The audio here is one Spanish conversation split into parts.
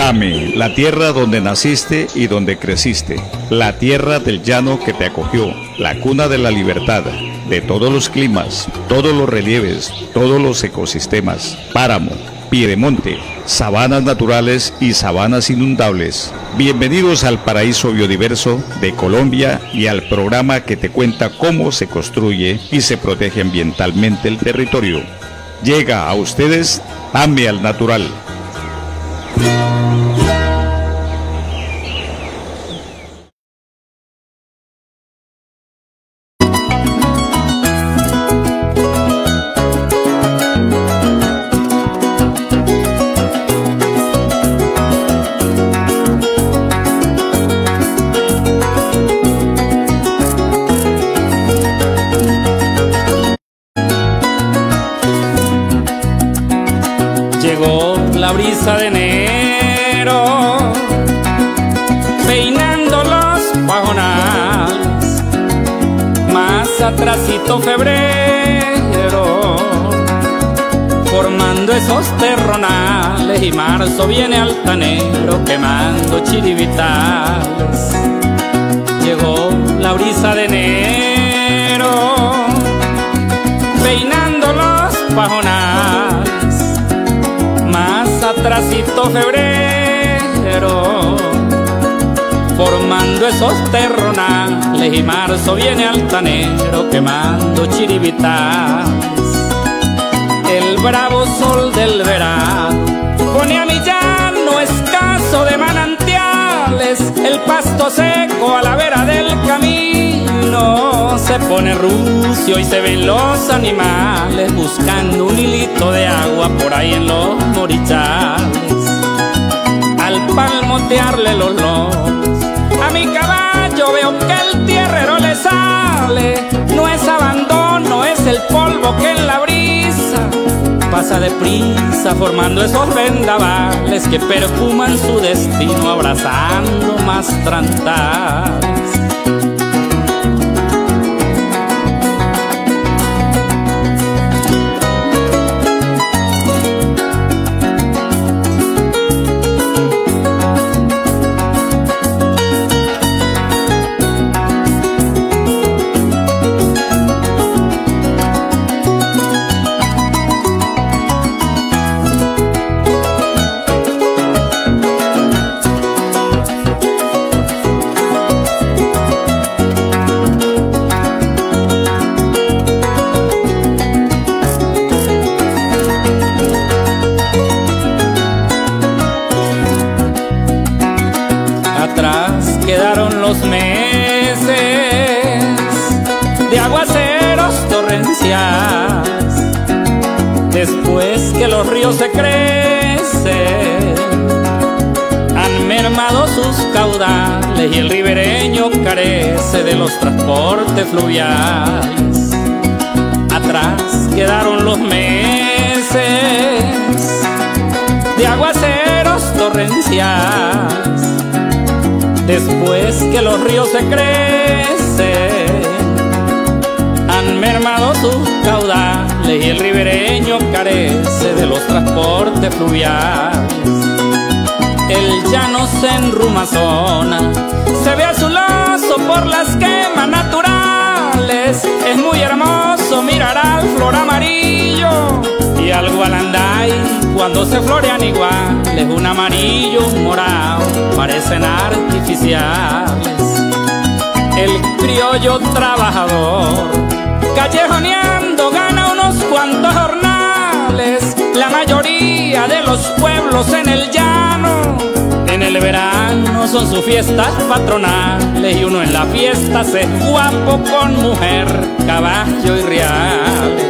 Tame, la tierra donde naciste y donde creciste, la tierra del llano que te acogió, la cuna de la libertad, de todos los climas, todos los relieves, todos los ecosistemas, páramo, piedemonte, sabanas naturales y sabanas inundables. Bienvenidos al paraíso biodiverso de Colombia y al programa que te cuenta cómo se construye y se protege ambientalmente el territorio. Llega a ustedes Tame al Natural. Llegó la brisa de enero, peinando los pajonales, más atrasito febrero, formando esos terronales, y marzo viene altanero, quemando chiribitales. Llegó la brisa de enero, peinando los pajonales, atrasito febrero, formando esos terronales, y marzo viene altanero, quemando chiribitales. El bravo sol del verano pone a mi llano escaso de manantiales, el pasto seco a la vera del camino se pone rucio y se ven los animales buscando un hilito de agua por ahí en los morichales. Al palmotearle los lomos a mi caballo veo que el tierrero le sale, no es abandono, es el polvo que en la brisa pasa deprisa, formando esos vendavales que perfuman su destino, abrazando más trantales. Atrás quedaron los meses de aguaceros torrenciales, después que los ríos se crecen, han mermado sus caudales y el ribereño carece de los transportes fluviales. Atrás quedaron los meses de aguaceros torrenciales, después que los ríos se crecen, han mermado sus caudales y el ribereño carece de los transportes fluviales. El llano se enrumazona, se ve azuloso por las quemas naturales, es muy hermoso mirar al flor amarillo y al gualanday cuando se florean iguales, un amarillo, un morado, parecen artificiales. El criollo trabajador, callejoneando, gana unos cuantos jornales, la mayoría de los pueblos en el llano, en el verano son sus fiestas patronales, y uno en la fiesta se es guapo con mujer, caballo y reales.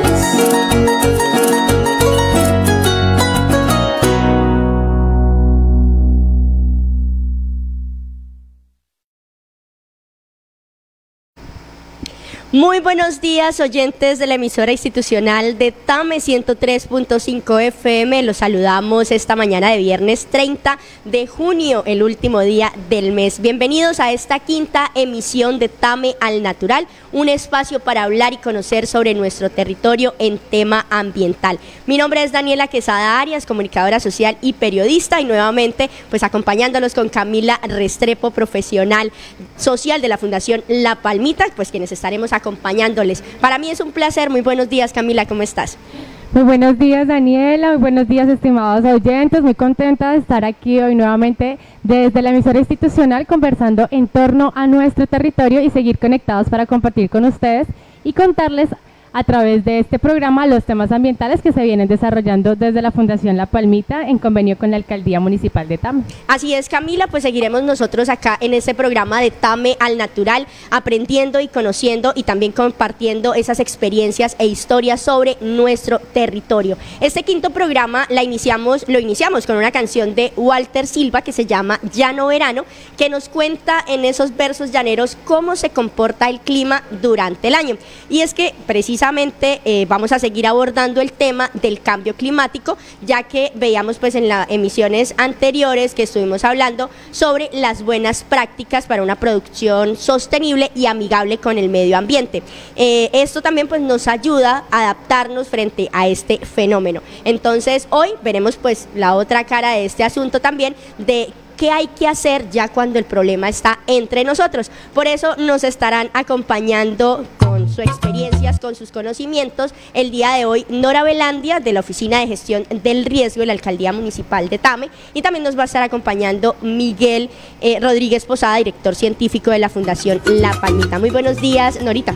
Muy buenos días, oyentes de la emisora institucional de TAME 103.5 FM. Los saludamos esta mañana de viernes 30 de junio, el último día del mes. Bienvenidos a esta quinta emisión de TAME al Natural, un espacio para hablar y conocer sobre nuestro territorio en tema ambiental. Mi nombre es Daniela Quesada Arias, comunicadora social y periodista, y nuevamente pues acompañándolos con Camila Restrepo, profesional social de la Fundación La Palmita, pues quienes estaremos acompañándoles. Para mí es un placer. Muy buenos días, Camila, ¿cómo estás? Muy buenos días, Daniela, muy buenos días, estimados oyentes, muy contenta de estar aquí hoy nuevamente desde la emisora institucional conversando en torno a nuestro territorio y seguir conectados para compartir con ustedes y contarles a través de este programa los temas ambientales que se vienen desarrollando desde la Fundación La Palmita en convenio con la Alcaldía Municipal de Tame. Así es, Camila, pues seguiremos nosotros acá en este programa de Tame al Natural, aprendiendo y conociendo y también compartiendo esas experiencias e historias sobre nuestro territorio. Este quinto programa lo iniciamos con una canción de Walter Silva que se llama Llano Verano, que nos cuenta en esos versos llaneros cómo se comporta el clima durante el año. Y es que precisamente vamos a seguir abordando el tema del cambio climático, ya que veíamos pues en las emisiones anteriores que estuvimos hablando sobre las buenas prácticas para una producción sostenible y amigable con el medio ambiente. Esto también pues nos ayuda a adaptarnos frente a este fenómeno. Entonces hoy veremos pues la otra cara de este asunto también, de qué hay que hacer ya cuando el problema está entre nosotros. Por eso nos estarán acompañando con sus experiencias, con sus conocimientos, el día de hoy Nora Velandia, de la Oficina de Gestión del Riesgo de la Alcaldía Municipal de Tame, y también nos va a estar acompañando Miguel Rodríguez Posada, director científico de la Fundación La Palmita. Muy buenos días, Norita.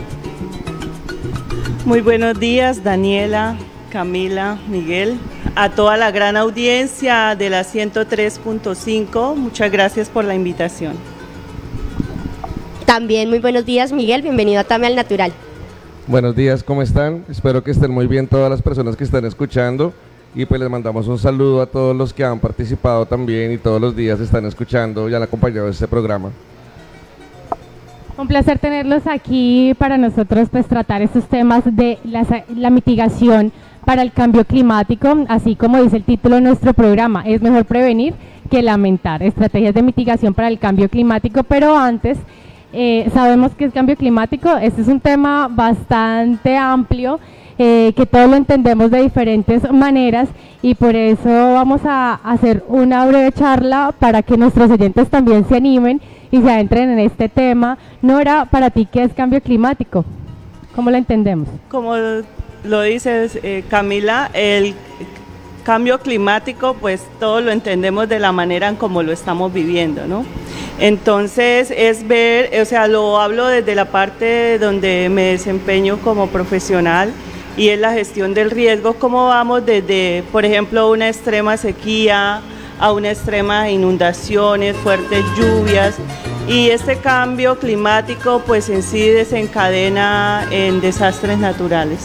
Muy buenos días, Daniela, Camila, Miguel, a toda la gran audiencia de la 103.5, muchas gracias por la invitación. También muy buenos días, Miguel, bienvenido a Tame al Natural. Buenos días, ¿cómo están? Espero que estén muy bien todas las personas que están escuchando, y pues les mandamos un saludo a todos los que han participado también y todos los días están escuchando y han acompañado este programa. Un placer tenerlos aquí para nosotros pues tratar estos temas de la mitigación para el cambio climático, así como dice el título de nuestro programa, es mejor prevenir que lamentar, estrategias de mitigación para el cambio climático. Pero antes, sabemos que es cambio climático, este es un tema bastante amplio, que todos lo entendemos de diferentes maneras, y por eso vamos a hacer una breve charla para que nuestros oyentes también se animen y se adentren en este tema. Nora, para ti, ¿qué es cambio climático? ¿Cómo lo entendemos? Como lo dices, Camila, el cambio climático, pues todos lo entendemos de la manera en como lo estamos viviendo, ¿no? Entonces es ver, o sea, lo hablo desde la parte donde me desempeño como profesional, y es la gestión del riesgo, cómo vamos desde, por ejemplo, una extrema sequía a una extrema inundaciones, fuertes lluvias, y este cambio climático pues en sí desencadena en desastres naturales.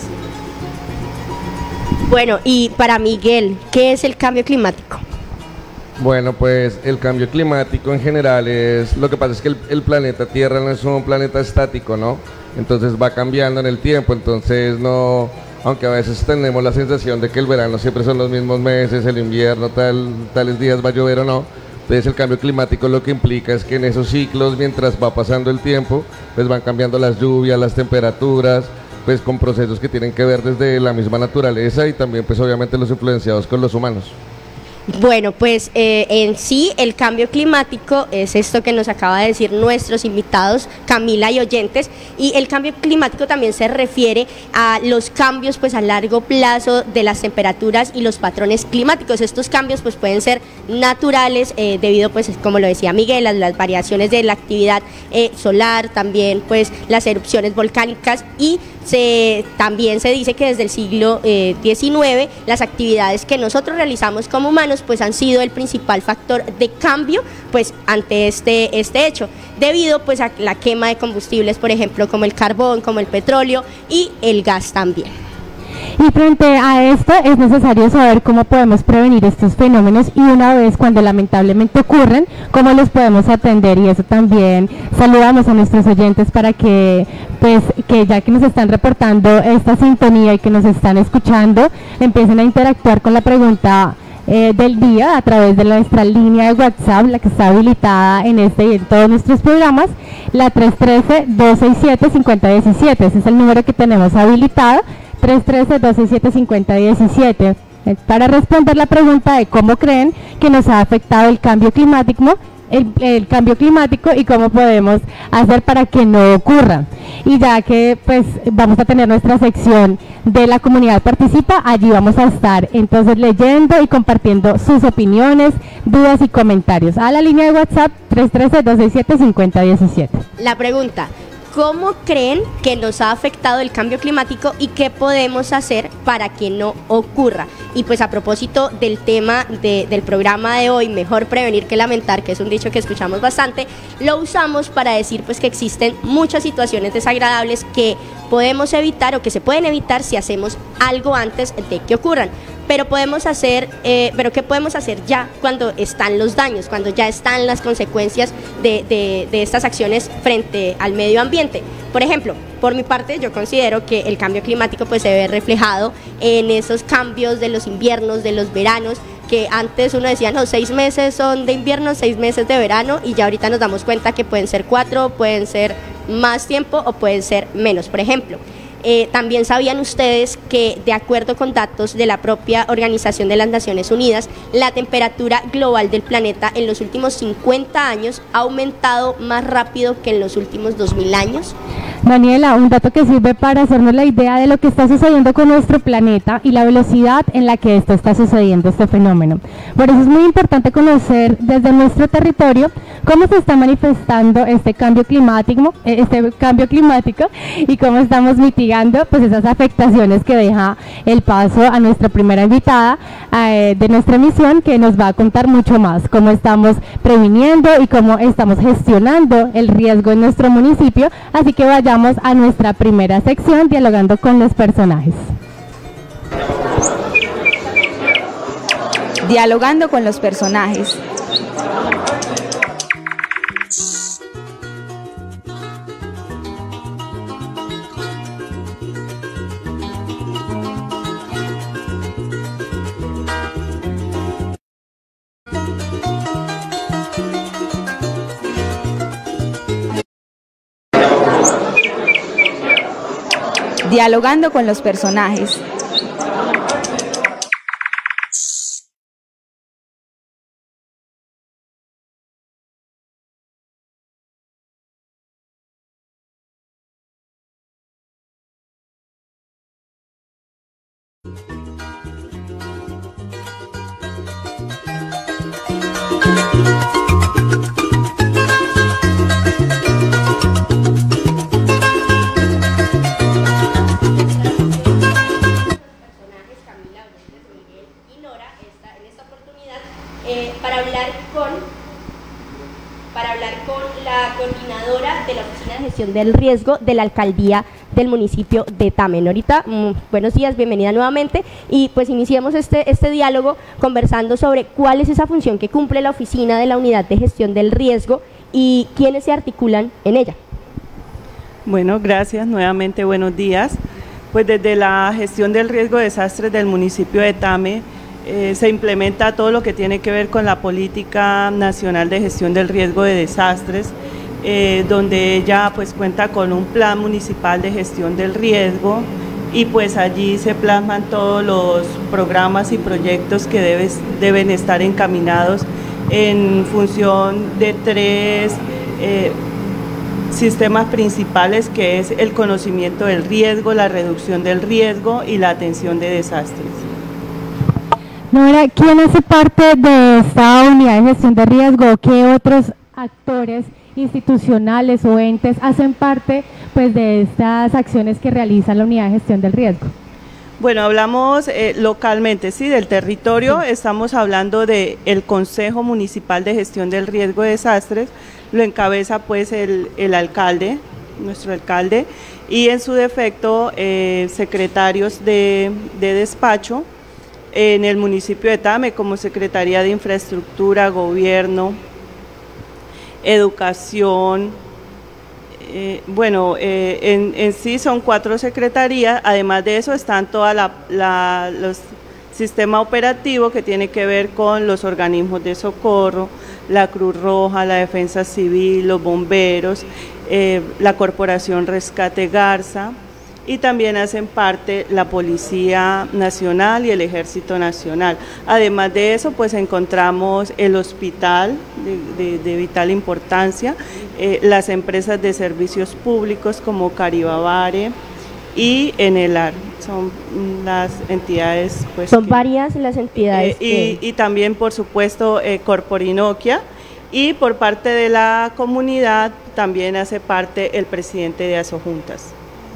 Bueno, y para Miguel, ¿qué es el cambio climático? Bueno, pues el cambio climático en general es, lo que pasa es que el planeta Tierra no es un planeta estático, ¿no? Entonces va cambiando en el tiempo, entonces no, aunque a veces tenemos la sensación de que el verano siempre son los mismos meses, el invierno tales días va a llover o no. Entonces el cambio climático lo que implica es que en esos ciclos, mientras va pasando el tiempo, pues van cambiando las lluvias, las temperaturas, pues con procesos que tienen que ver desde la misma naturaleza y también pues obviamente los influenciados con los humanos. Bueno, pues en sí el cambio climático es esto que nos acaba de decir nuestros invitados, Camila y oyentes, y el cambio climático también se refiere a los cambios pues a largo plazo de las temperaturas y los patrones climáticos. Estos cambios pues pueden ser naturales debido pues como lo decía Miguel, a las variaciones de la actividad solar, también pues las erupciones volcánicas, y también se dice que desde el siglo XIX las actividades que nosotros realizamos como humanos pues han sido el principal factor de cambio pues ante este hecho, debido pues a la quema de combustibles, por ejemplo, como el carbón, como el petróleo y el gas también. Y frente a esto es necesario saber cómo podemos prevenir estos fenómenos y una vez cuando lamentablemente ocurren, cómo los podemos atender. Y eso también saludamos a nuestros oyentes para que, pues, que ya que nos están reportando esta sintonía y que nos están escuchando, empiecen a interactuar con la pregunta del día a través de nuestra línea de WhatsApp, la que está habilitada en este y en todos nuestros programas, la 313-267-5017. Ese es el número que tenemos habilitado, 313-267-5017, para responder la pregunta de cómo creen que nos ha afectado el cambio climático, el cambio climático y cómo podemos hacer para que no ocurra. Y ya que pues vamos a tener nuestra sección de la comunidad participa, allí vamos a estar entonces leyendo y compartiendo sus opiniones, dudas y comentarios a la línea de WhatsApp 313-267-5017. La pregunta: ¿cómo creen que nos ha afectado el cambio climático y qué podemos hacer para que no ocurra? Y pues a propósito del tema del programa de hoy, mejor prevenir que lamentar, que es un dicho que escuchamos bastante, lo usamos para decir pues que existen muchas situaciones desagradables que podemos evitar o que se pueden evitar si hacemos algo antes de que ocurran. Pero ¿qué podemos hacer ya cuando están los daños, cuando ya están las consecuencias de estas acciones frente al medio ambiente? Por ejemplo, por mi parte, yo considero que el cambio climático pues se ve reflejado en esos cambios de los inviernos, de los veranos, que antes uno decía, no, 6 meses son de invierno, 6 meses de verano, y ya ahorita nos damos cuenta que pueden ser 4, pueden ser más tiempo o pueden ser menos. Por ejemplo, también sabían ustedes que, de acuerdo con datos de la propia Organización de las Naciones Unidas, la temperatura global del planeta en los últimos 50 años ha aumentado más rápido que en los últimos 2000 años. Daniela, un dato que sirve para hacernos la idea de lo que está sucediendo con nuestro planeta y la velocidad en la que esto está sucediendo, este fenómeno. Por eso es muy importante conocer desde nuestro territorio cómo se está manifestando este cambio climático y cómo estamos mitigando pues esas afectaciones que deja el paso a nuestra primera invitada de nuestra emisión, que nos va a contar mucho más cómo estamos previniendo y cómo estamos gestionando el riesgo en nuestro municipio. Así que vayamos a nuestra primera sección, dialogando con los personajes. Dialogando con los personajes. Dialogando con los personajes. Del riesgo de la alcaldía del municipio de Tame. Norita, buenos días, bienvenida nuevamente, y pues iniciamos este diálogo conversando sobre cuál es esa función que cumple la oficina de la unidad de gestión del riesgo y quiénes se articulan en ella. Bueno, gracias, nuevamente buenos días. Pues desde la gestión del riesgo de desastres del municipio de Tame se implementa todo lo que tiene que ver con la política nacional de gestión del riesgo de desastres, donde ella pues cuenta con un plan municipal de gestión del riesgo, y pues allí se plasman todos los programas y proyectos que deben estar encaminados en función de 3 sistemas principales, que es el conocimiento del riesgo, la reducción del riesgo y la atención de desastres. Nora, ¿quién hace parte de esta unidad de gestión de riesgo? ¿Qué otros actores institucionales o entes hacen parte pues de estas acciones que realiza la unidad de gestión del riesgo? Bueno, hablamos localmente, sí, del territorio. Sí. Estamos hablando del Consejo Municipal de Gestión del Riesgo de Desastres, lo encabeza pues el alcalde nuestro alcalde, y en su defecto secretarios de despacho en el municipio de Tame, como Secretaría de Infraestructura, Gobierno, Educación. En sí son 4 secretarías. Además de eso están todos los sistema operativo que tiene que ver con los organismos de socorro, la Cruz Roja, la Defensa Civil, los bomberos, la Corporación Rescate Garza, y también hacen parte la Policía Nacional y el Ejército Nacional. Además de eso, pues encontramos el hospital de vital importancia, las empresas de servicios públicos como Caribavare y Enelar. Son las entidades, pues, son varias las entidades y también, por supuesto, Corporinoquia, y por parte de la comunidad también hace parte el presidente de Asojuntas.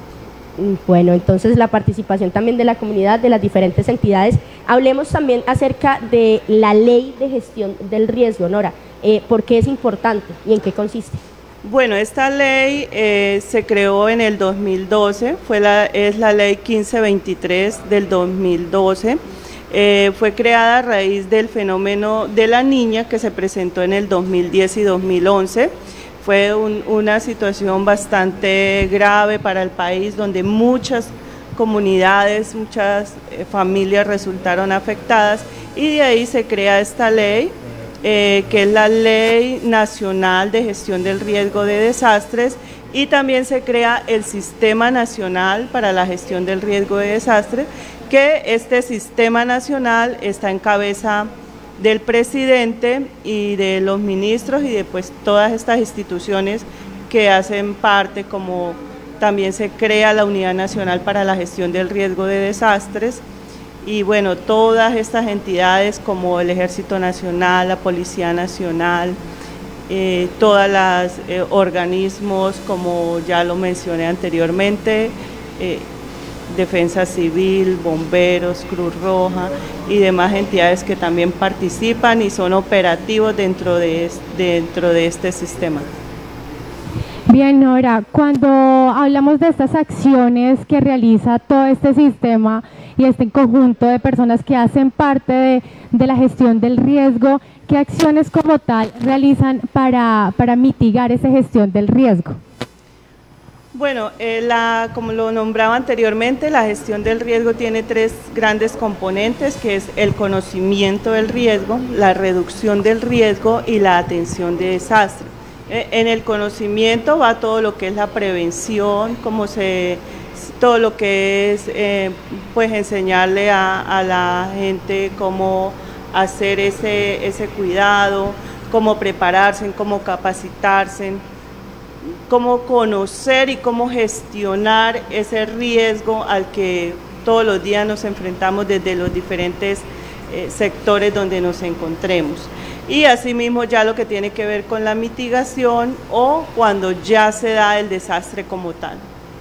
Bueno, entonces la participación también de la comunidad, de las diferentes entidades. Hablemos también acerca de la ley de gestión del riesgo, Nora. ¿Por qué es importante y en qué consiste? Bueno, esta ley se creó en el 2012, es la ley 1523 del 2012, fue creada a raíz del fenómeno de la niña que se presentó en el 2010 y 2011, fue una situación bastante grave para el país, donde muchas comunidades, muchas familias resultaron afectadas, y de ahí se crea esta ley, que es la Ley Nacional de Gestión del Riesgo de Desastres, y también se crea el Sistema Nacional para la Gestión del Riesgo de Desastres, que este Sistema Nacional está en cabeza del presidente y de los ministros y de pues todas estas instituciones que hacen parte, como también se crea la Unidad Nacional para la Gestión del Riesgo de Desastres. Y bueno, todas estas entidades como el Ejército Nacional, la Policía Nacional, todos los organismos, como ya lo mencioné anteriormente, Defensa Civil, Bomberos, Cruz Roja y demás entidades que también participan y son operativos dentro de este sistema. Bien, Nora, cuando hablamos de estas acciones que realiza todo este sistema y este conjunto de personas que hacen parte de la gestión del riesgo, ¿qué acciones como tal realizan para mitigar esa gestión del riesgo? Bueno, como lo nombraba anteriormente, la gestión del riesgo tiene 3 grandes componentes, que es el conocimiento del riesgo, la reducción del riesgo y la atención de desastre. En el conocimiento va todo lo que es la prevención, todo lo que es pues enseñarle a la gente cómo hacer ese cuidado, cómo prepararse, cómo capacitarse, cómo conocer y cómo gestionar ese riesgo al que todos los días nos enfrentamos desde los diferentes sectores donde nos encontremos. Y asimismo ya lo que tiene que ver con la mitigación o cuando ya se da el desastre como tal.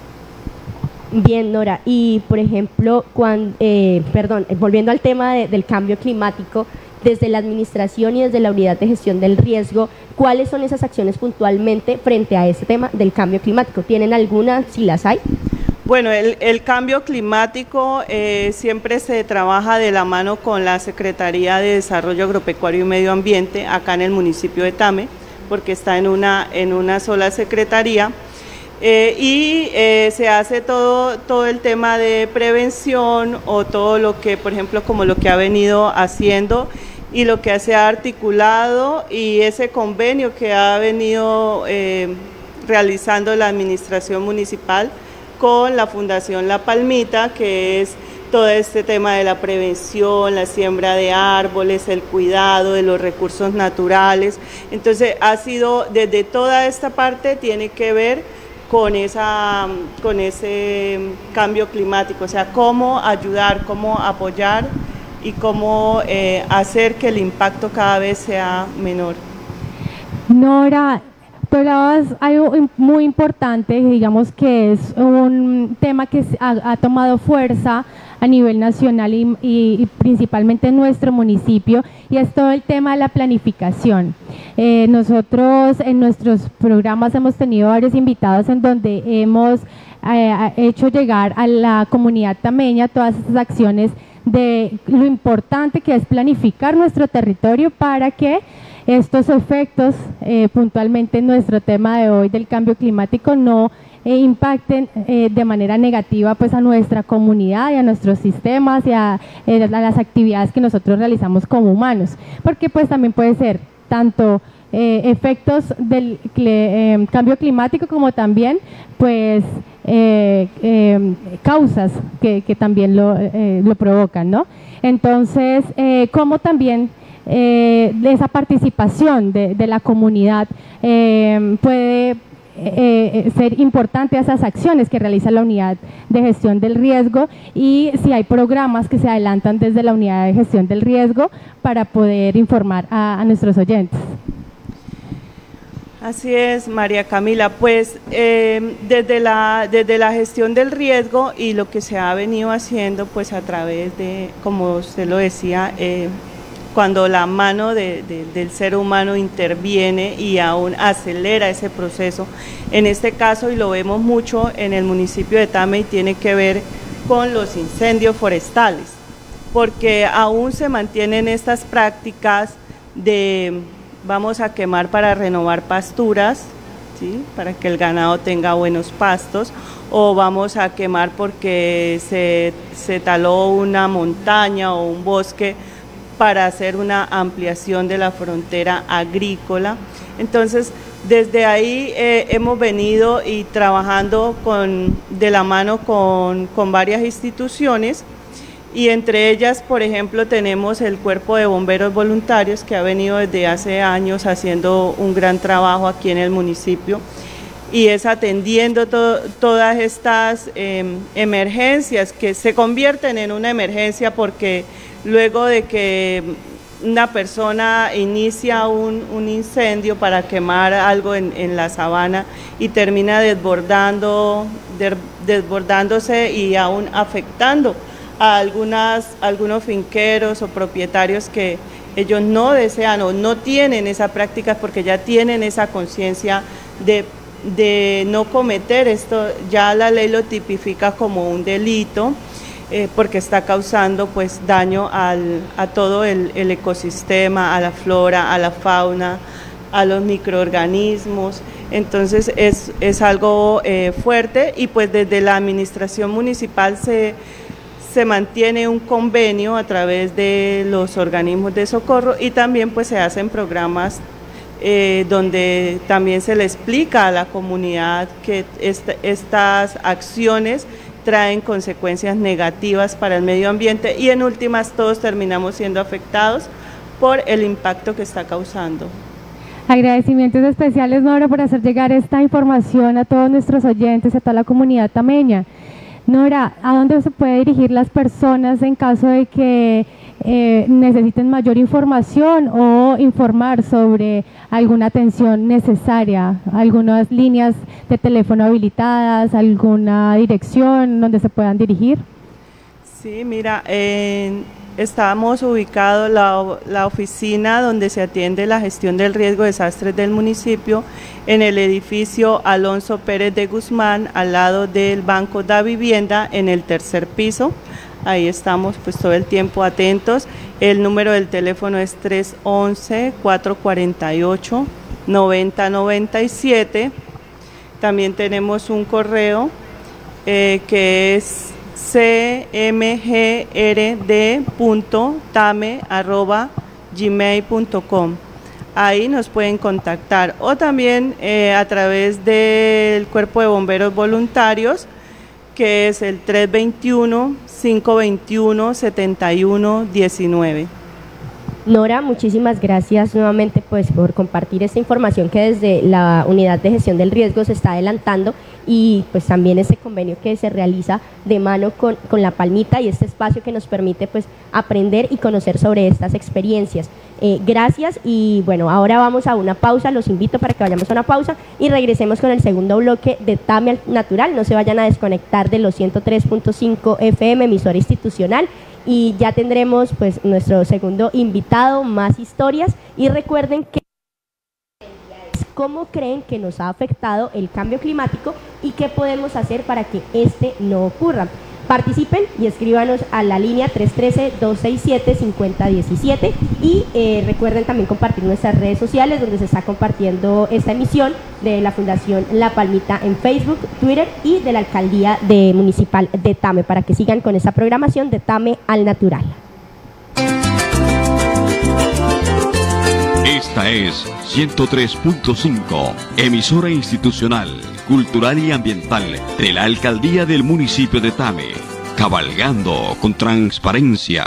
Bien, Nora, y por ejemplo, volviendo al tema del cambio climático, desde la administración y desde la unidad de gestión del riesgo, ¿cuáles son esas acciones puntualmente frente a este tema del cambio climático? ¿Tienen alguna, si las hay? Bueno, el cambio climático siempre se trabaja de la mano con la Secretaría de Desarrollo Agropecuario y Medio Ambiente, acá en el municipio de Tame, porque está en una sola secretaría. Se hace todo el tema de prevención o todo lo que, por ejemplo, como lo que ha venido haciendo y lo que se ha articulado y ese convenio que ha venido realizando la administración municipal con la Fundación La Palmita, que es todo este tema de la prevención, la siembra de árboles, el cuidado de los recursos naturales. Entonces ha sido, desde toda esta parte tiene que ver con ese cambio climático, o sea, cómo ayudar, cómo apoyar y cómo hacer que el impacto cada vez sea menor. Nora, tú hablabas algo muy importante, digamos que es un tema que ha tomado fuerza a nivel nacional y principalmente en nuestro municipio, y es todo el tema de la planificación. Nosotros en nuestros programas hemos tenido varios invitados en donde hemos hecho llegar a la comunidad tameña todas estas acciones de lo importante que es planificar nuestro territorio para que estos efectos, puntualmente en nuestro tema de hoy del cambio climático, no impacten de manera negativa pues a nuestra comunidad y a nuestros sistemas y a las actividades que nosotros realizamos como humanos, porque pues también puede ser tanto efectos del cambio climático como también pues causas que también lo provocan, ¿no? Entonces, como también esa participación de la comunidad puede ser importante a esas acciones que realiza la unidad de gestión del riesgo, y si hay programas que se adelantan desde la unidad de gestión del riesgo para poder informar a nuestros oyentes. Así es, María Camila, pues desde la gestión del riesgo y lo que se ha venido haciendo pues a través de, como usted lo decía, cuando la mano del ser humano interviene y aún acelera ese proceso, en este caso, y lo vemos mucho en el municipio de Tame, y tiene que ver con los incendios forestales, porque aún se mantienen estas prácticas de vamos a quemar para renovar pasturas, ¿sí?, para que el ganado tenga buenos pastos, o vamos a quemar porque se taló una montaña o un bosque para hacer una ampliación de la frontera agrícola. Entonces, desde ahí hemos venido y trabajando de la mano con varias instituciones, y entre ellas, por ejemplo, tenemos el Cuerpo de Bomberos Voluntarios, que ha venido desde hace años haciendo un gran trabajo aquí en el municipio, y es atendiendo todas estas emergencias que se convierten en una emergencia, porque luego de que una persona inicia un incendio para quemar algo en la sabana y termina desbordándose y aún afectando a algunos finqueros o propietarios que ellos no desean o no tienen esa práctica, porque ya tienen esa conciencia de no cometer esto, ya la ley lo tipifica como un delito, porque está causando pues daño a todo el ecosistema, a la flora, a la fauna, a los microorganismos. Entonces es algo fuerte, y pues desde la administración municipal se mantiene un convenio a través de los organismos de socorro, y también pues se hacen programas donde también se le explica a la comunidad que estas acciones traen consecuencias negativas para el medio ambiente, y en últimas todos terminamos siendo afectados por el impacto que está causando. Agradecimientos especiales, Nora, por hacer llegar esta información a todos nuestros oyentes, a toda la comunidad tameña. Nora, ¿a dónde se puede dirigir las personas en caso de que necesiten mayor información o informar sobre alguna atención necesaria? ¿Algunas líneas de teléfono habilitadas, alguna dirección donde se puedan dirigir? Sí, mira, estamos ubicados, la oficina donde se atiende la gestión del riesgo de desastres del municipio, en el edificio Alonso Pérez de Guzmán, al lado del Banco da Vivienda, en el tercer piso. Ahí estamos pues todo el tiempo atentos. El número del teléfono es 311-448-9097. También tenemos un correo que es cmgrd.tame@gmail.com. Ahí nos pueden contactar, o también a través del Cuerpo de Bomberos Voluntarios, que es el 321-521-7119. Nora, muchísimas gracias nuevamente pues por compartir esta información que desde la Unidad de Gestión del Riesgo se está adelantando, y pues también este convenio que se realiza de mano con La Palmita, y este espacio que nos permite pues aprender y conocer sobre estas experiencias. Gracias, y bueno, ahora vamos a una pausa. Los invito para que vayamos a una pausa y regresemos con el segundo bloque de TAME al Natural. No se vayan a desconectar de los 103.5 FM, emisora institucional, y ya tendremos pues nuestro segundo invitado, más historias, y recuerden que cómo creen que nos ha afectado el cambio climático y qué podemos hacer para que este no ocurra. Participen y escríbanos a la línea 313-267-5017, y recuerden también compartir nuestras redes sociales, donde se está compartiendo esta emisión de la Fundación La Palmita en Facebook, Twitter y de la Alcaldía Municipal de Tame, para que sigan con esta programación de Tame al Natural. Esta es 103.5, emisora institucional, cultural y ambiental de la Alcaldía del municipio de Tame, cabalgando con transparencia.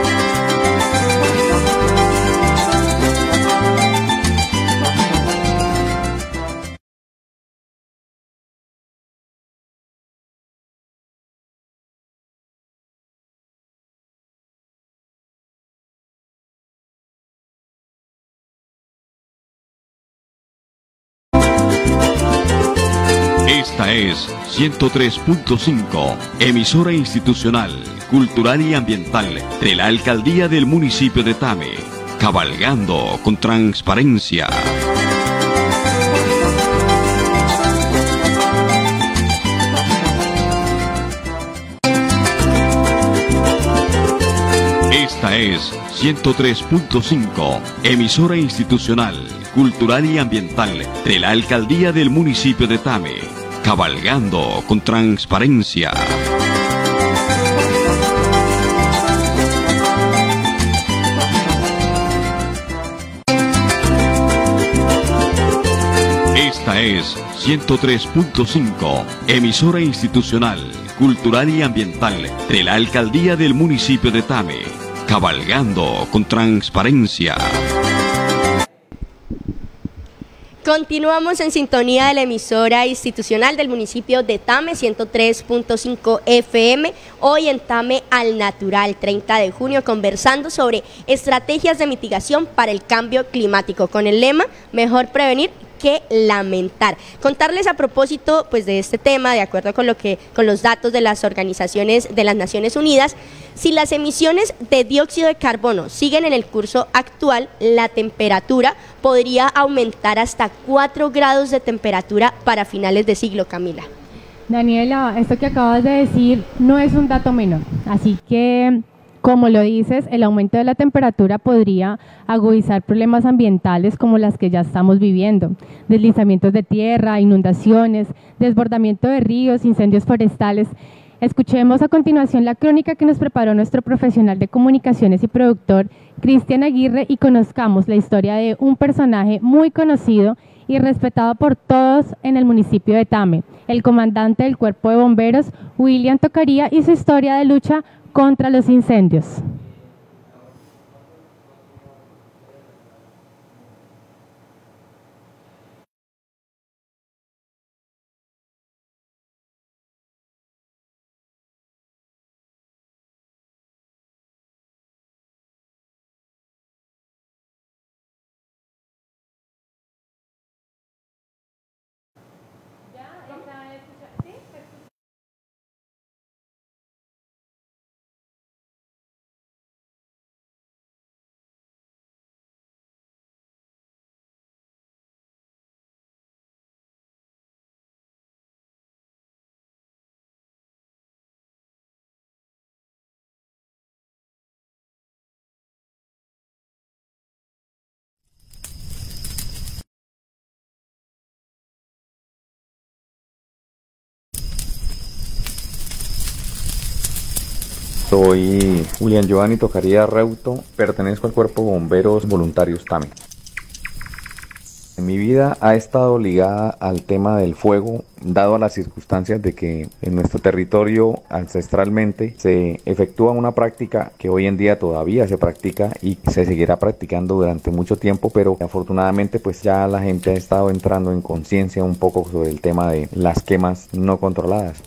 Esta es 103.5, emisora institucional, cultural y ambiental de la Alcaldía del municipio de Tame, cabalgando con transparencia. Esta es 103.5, emisora institucional, cultural y ambiental de la Alcaldía del municipio de Tame, cabalgando con transparencia. Esta es 103.5, emisora institucional, cultural y ambiental de la Alcaldía del municipio de Tame, cabalgando con transparencia. Continuamos en sintonía de la emisora institucional del municipio de Tame, 103.5 FM, hoy en Tame al Natural, 30 de junio, conversando sobre estrategias de mitigación para el cambio climático, con el lema "Mejor prevenir que lamentar". Contarles a propósito pues de este tema, de acuerdo con los datos de las organizaciones de las Naciones Unidas, si las emisiones de dióxido de carbono siguen en el curso actual, la temperatura podría aumentar hasta 4 grados de temperatura para finales de siglo, Camila. Daniela, esto que acabas de decir no es un dato menor, así que, como lo dices, el aumento de la temperatura podría agudizar problemas ambientales como las que ya estamos viviendo: deslizamientos de tierra, inundaciones, desbordamiento de ríos, incendios forestales. Escuchemos a continuación la crónica que nos preparó nuestro profesional de comunicaciones y productor, Cristian Aguirre, y conozcamos la historia de un personaje muy conocido y respetado por todos en el municipio de Tame, el comandante del Cuerpo de Bomberos, William Tocaría, y su historia de lucha contra los incendios. Soy Julián Giovanni Tocaría Reuto, pertenezco al Cuerpo de Bomberos Voluntarios Tame. Mi vida ha estado ligada al tema del fuego, dado a las circunstancias de que en nuestro territorio ancestralmente se efectúa una práctica que hoy en día todavía se practica y se seguirá practicando durante mucho tiempo, pero afortunadamente pues ya la gente ha estado entrando en conciencia un poco sobre el tema de las quemas no controladas.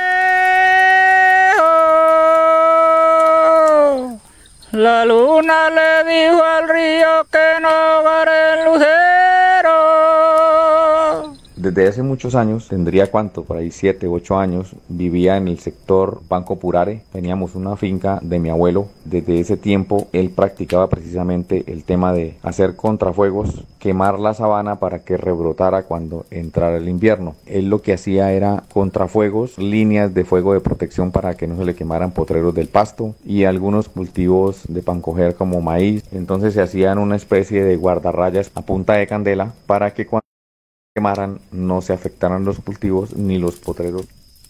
La luna le dijo al río que no agarre el lucero. Desde hace muchos años, tendría cuánto, por ahí 7 u 8 años, vivía en el sector Banco Purare. Teníamos una finca de mi abuelo. Desde ese tiempo él practicaba precisamente el tema de hacer contrafuegos, quemar la sabana para que rebrotara cuando entrara el invierno. Él lo que hacía era contrafuegos, líneas de fuego de protección para que no se le quemaran potreros del pasto y algunos cultivos de pancoger como maíz. Entonces se hacían una especie de guardarrayas a punta de candela para que cuando quemaran no se afectaran los cultivos ni los potreros.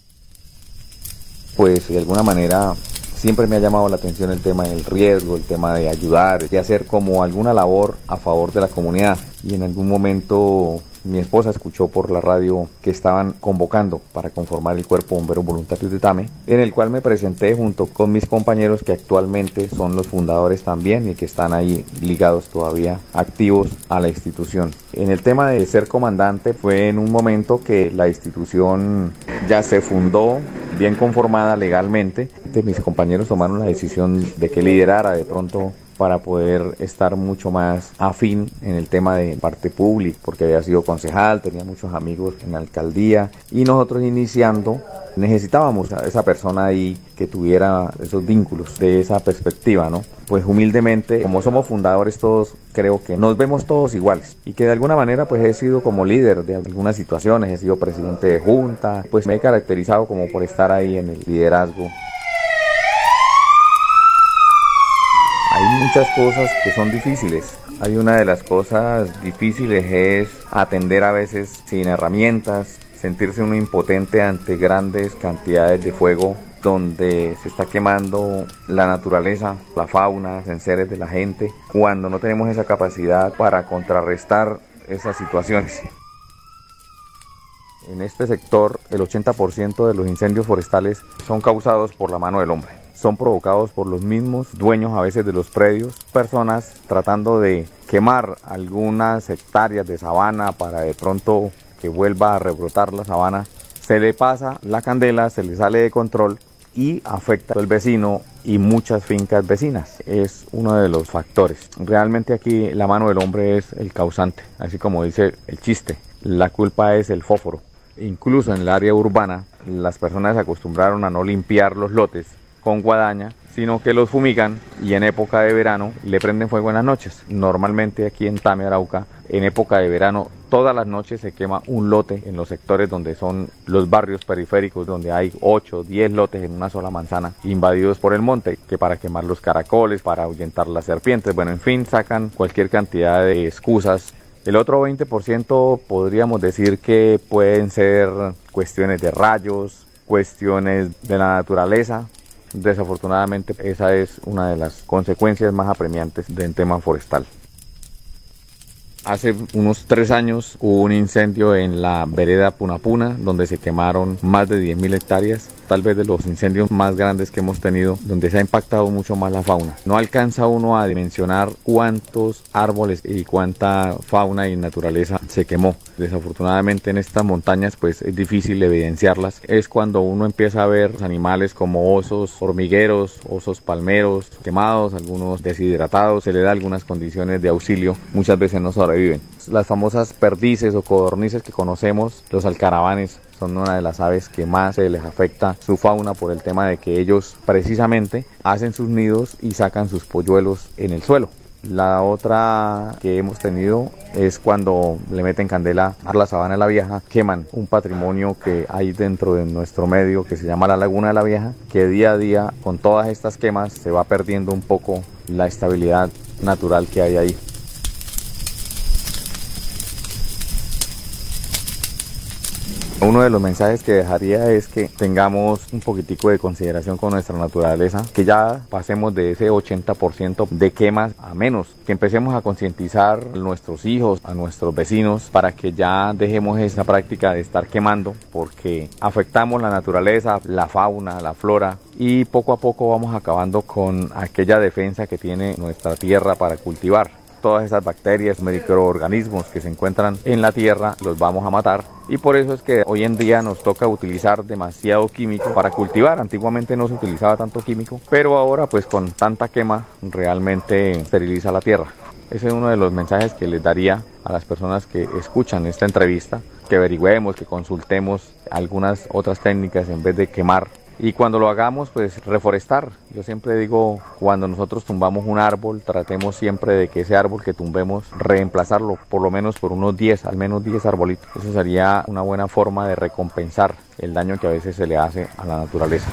Pues de alguna manera siempre me ha llamado la atención el tema del riesgo, el tema de ayudar, de hacer como alguna labor a favor de la comunidad. Y en algún momento mi esposa escuchó por la radio que estaban convocando para conformar el Cuerpo Bomberos Voluntarios de Tame, en el cual me presenté junto con mis compañeros que actualmente son los fundadores también y que están ahí ligados todavía activos a la institución. En el tema de ser comandante fue en un momento que la institución ya se fundó, bien conformada legalmente. Mis compañeros tomaron la decisión de que liderara de pronto para poder estar mucho más afín en el tema de parte pública, porque había sido concejal, tenía muchos amigos en la alcaldía y nosotros iniciando necesitábamos a esa persona ahí que tuviera esos vínculos, de esa perspectiva, ¿no? Pues humildemente, como somos fundadores todos, creo que nos vemos todos iguales y que de alguna manera pues he sido como líder de algunas situaciones, he sido presidente de junta, pues me he caracterizado como por estar ahí en el liderazgo. Hay muchas cosas que son difíciles. Hay una de las cosas difíciles es atender a veces sin herramientas, sentirse uno impotente ante grandes cantidades de fuego donde se está quemando la naturaleza, la fauna, los enseres de la gente, cuando no tenemos esa capacidad para contrarrestar esas situaciones. En este sector, el 80% de los incendios forestales son causados por la mano del hombre. Son provocados por los mismos dueños a veces de los predios, personas tratando de quemar algunas hectáreas de sabana para de pronto que vuelva a rebrotar la sabana. Se le pasa la candela, se le sale de control y afecta al vecino y muchas fincas vecinas. Es uno de los factores. Realmente aquí la mano del hombre es el causante, así como dice el chiste, la culpa es el fósforo. Incluso en el área urbana las personas se acostumbraron a no limpiar los lotes con guadaña, sino que los fumigan y en época de verano le prenden fuego en las noches. Normalmente aquí en Tame, Arauca, en época de verano, todas las noches se quema un lote en los sectores donde son los barrios periféricos, donde hay 8 o 10 lotes en una sola manzana, invadidos por el monte, que para quemar los caracoles, para ahuyentar las serpientes, bueno, en fin, sacan cualquier cantidad de excusas. El otro 20% podríamos decir que pueden ser cuestiones de rayos, cuestiones de la naturaleza. Desafortunadamente esa es una de las consecuencias más apremiantes del tema forestal. Hace unos 3 años hubo un incendio en la vereda Punapuna, donde se quemaron más de 10.000 hectáreas, tal vez de los incendios más grandes que hemos tenido, donde se ha impactado mucho más la fauna. No alcanza uno a dimensionar cuántos árboles y cuánta fauna y naturaleza se quemó. Desafortunadamente en estas montañas pues es difícil evidenciarlas. Es cuando uno empieza a ver animales como osos hormigueros, osos palmeros quemados, algunos deshidratados, se le da algunas condiciones de auxilio, muchas veces no sobreviven. Las famosas perdices o codornices que conocemos, los alcaravanes, son una de las aves que más se les afecta su fauna por el tema de que ellos precisamente hacen sus nidos y sacan sus polluelos en el suelo. La otra que hemos tenido es cuando le meten candela a la Sabana de la Vieja, queman un patrimonio que hay dentro de nuestro medio que se llama la Laguna de la Vieja, que día a día con todas estas quemas se va perdiendo un poco la estabilidad natural que hay ahí. Uno de los mensajes que dejaría es que tengamos un poquitico de consideración con nuestra naturaleza, que ya pasemos de ese 80% de quemas a menos, que empecemos a concientizar a nuestros hijos, a nuestros vecinos, para que ya dejemos esa práctica de estar quemando, porque afectamos la naturaleza, la fauna, la flora, y poco a poco vamos acabando con aquella defensa que tiene nuestra tierra para cultivar. Todas esas bacterias, microorganismos que se encuentran en la tierra, los vamos a matar, y por eso es que hoy en día nos toca utilizar demasiado químico para cultivar. Antiguamente no se utilizaba tanto químico, pero ahora pues con tanta quema realmente esteriliza la tierra. Ese es uno de los mensajes que les daría a las personas que escuchan esta entrevista, que averigüemos, que consultemos algunas otras técnicas en vez de quemar. Y cuando lo hagamos, pues reforestar. Yo siempre digo, cuando nosotros tumbamos un árbol, tratemos siempre de que ese árbol que tumbemos, reemplazarlo por lo menos por unos 10, al menos 10 arbolitos. Eso sería una buena forma de recompensar el daño que a veces se le hace a la naturaleza.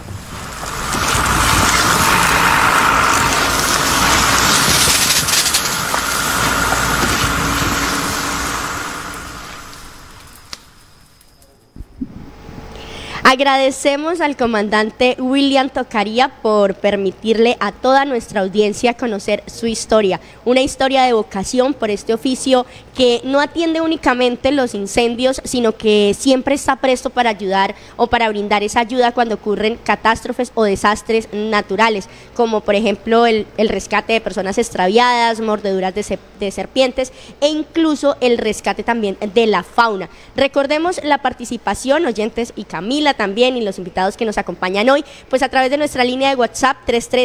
Agradecemos al comandante William Tocaría por permitirle a toda nuestra audiencia conocer su historia, una historia de vocación por este oficio que no atiende únicamente los incendios, sino que siempre está presto para ayudar o para brindar esa ayuda cuando ocurren catástrofes o desastres naturales, como por ejemplo el rescate de personas extraviadas, mordeduras de serpientes e incluso el rescate también de la fauna. Recordemos la participación, oyentes, y Camila también, y los invitados que nos acompañan hoy, pues a través de nuestra línea de WhatsApp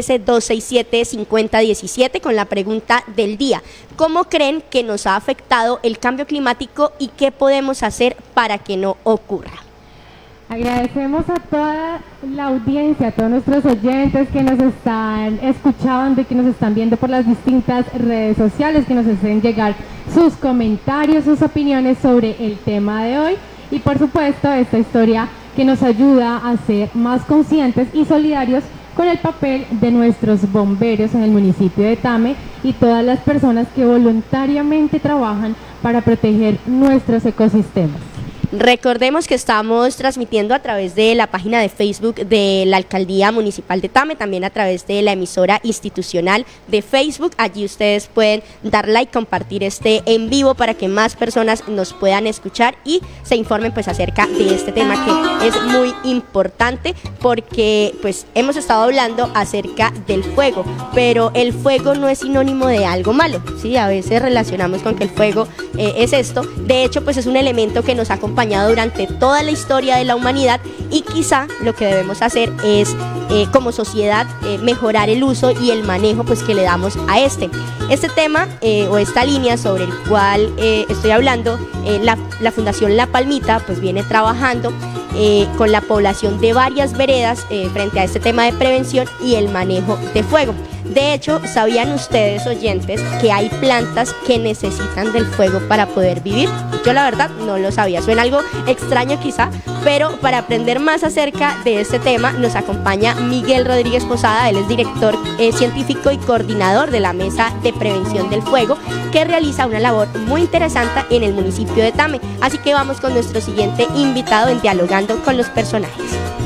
313-267-5017 con la pregunta del día: ¿cómo creen que nos ha afectado el cambio climático y qué podemos hacer para que no ocurra? Agradecemos a toda la audiencia, a todos nuestros oyentes que nos están escuchando y que nos están viendo por las distintas redes sociales, que nos hacen llegar sus comentarios, sus opiniones sobre el tema de hoy, y por supuesto esta historia que nos ayuda a ser más conscientes y solidarios con el papel de nuestros bomberos en el municipio de Tame y todas las personas que voluntariamente trabajan para proteger nuestros ecosistemas. Recordemos que estamos transmitiendo a través de la página de Facebook de la Alcaldía Municipal de Tame, también a través de la emisora institucional de Facebook. Allí ustedes pueden dar like, compartir este en vivo para que más personas nos puedan escuchar y se informen pues acerca de este tema que es muy importante, porque pues hemos estado hablando acerca del fuego, pero el fuego no es sinónimo de algo malo, ¿sí? A veces relacionamos con que el fuego es esto. De hecho, pues es un elemento que nos acompaña durante toda la historia de la humanidad, y quizá lo que debemos hacer es como sociedad mejorar el uso y el manejo pues que le damos a este tema o esta línea sobre el cual estoy hablando. La Fundación La Palmita pues viene trabajando con la población de varias veredas frente a este tema de prevención y el manejo de fuego. De hecho, ¿sabían ustedes, oyentes, que hay plantas que necesitan del fuego para poder vivir? Yo la verdad no lo sabía, suena algo extraño quizá, pero para aprender más acerca de este tema nos acompaña Miguel Rodríguez Posada. Él es director científico y coordinador de la Mesa de Prevención del Fuego, que realiza una labor muy interesante en el municipio de Tame. Así que vamos con nuestro siguiente invitado en Dialogando con los Personajes.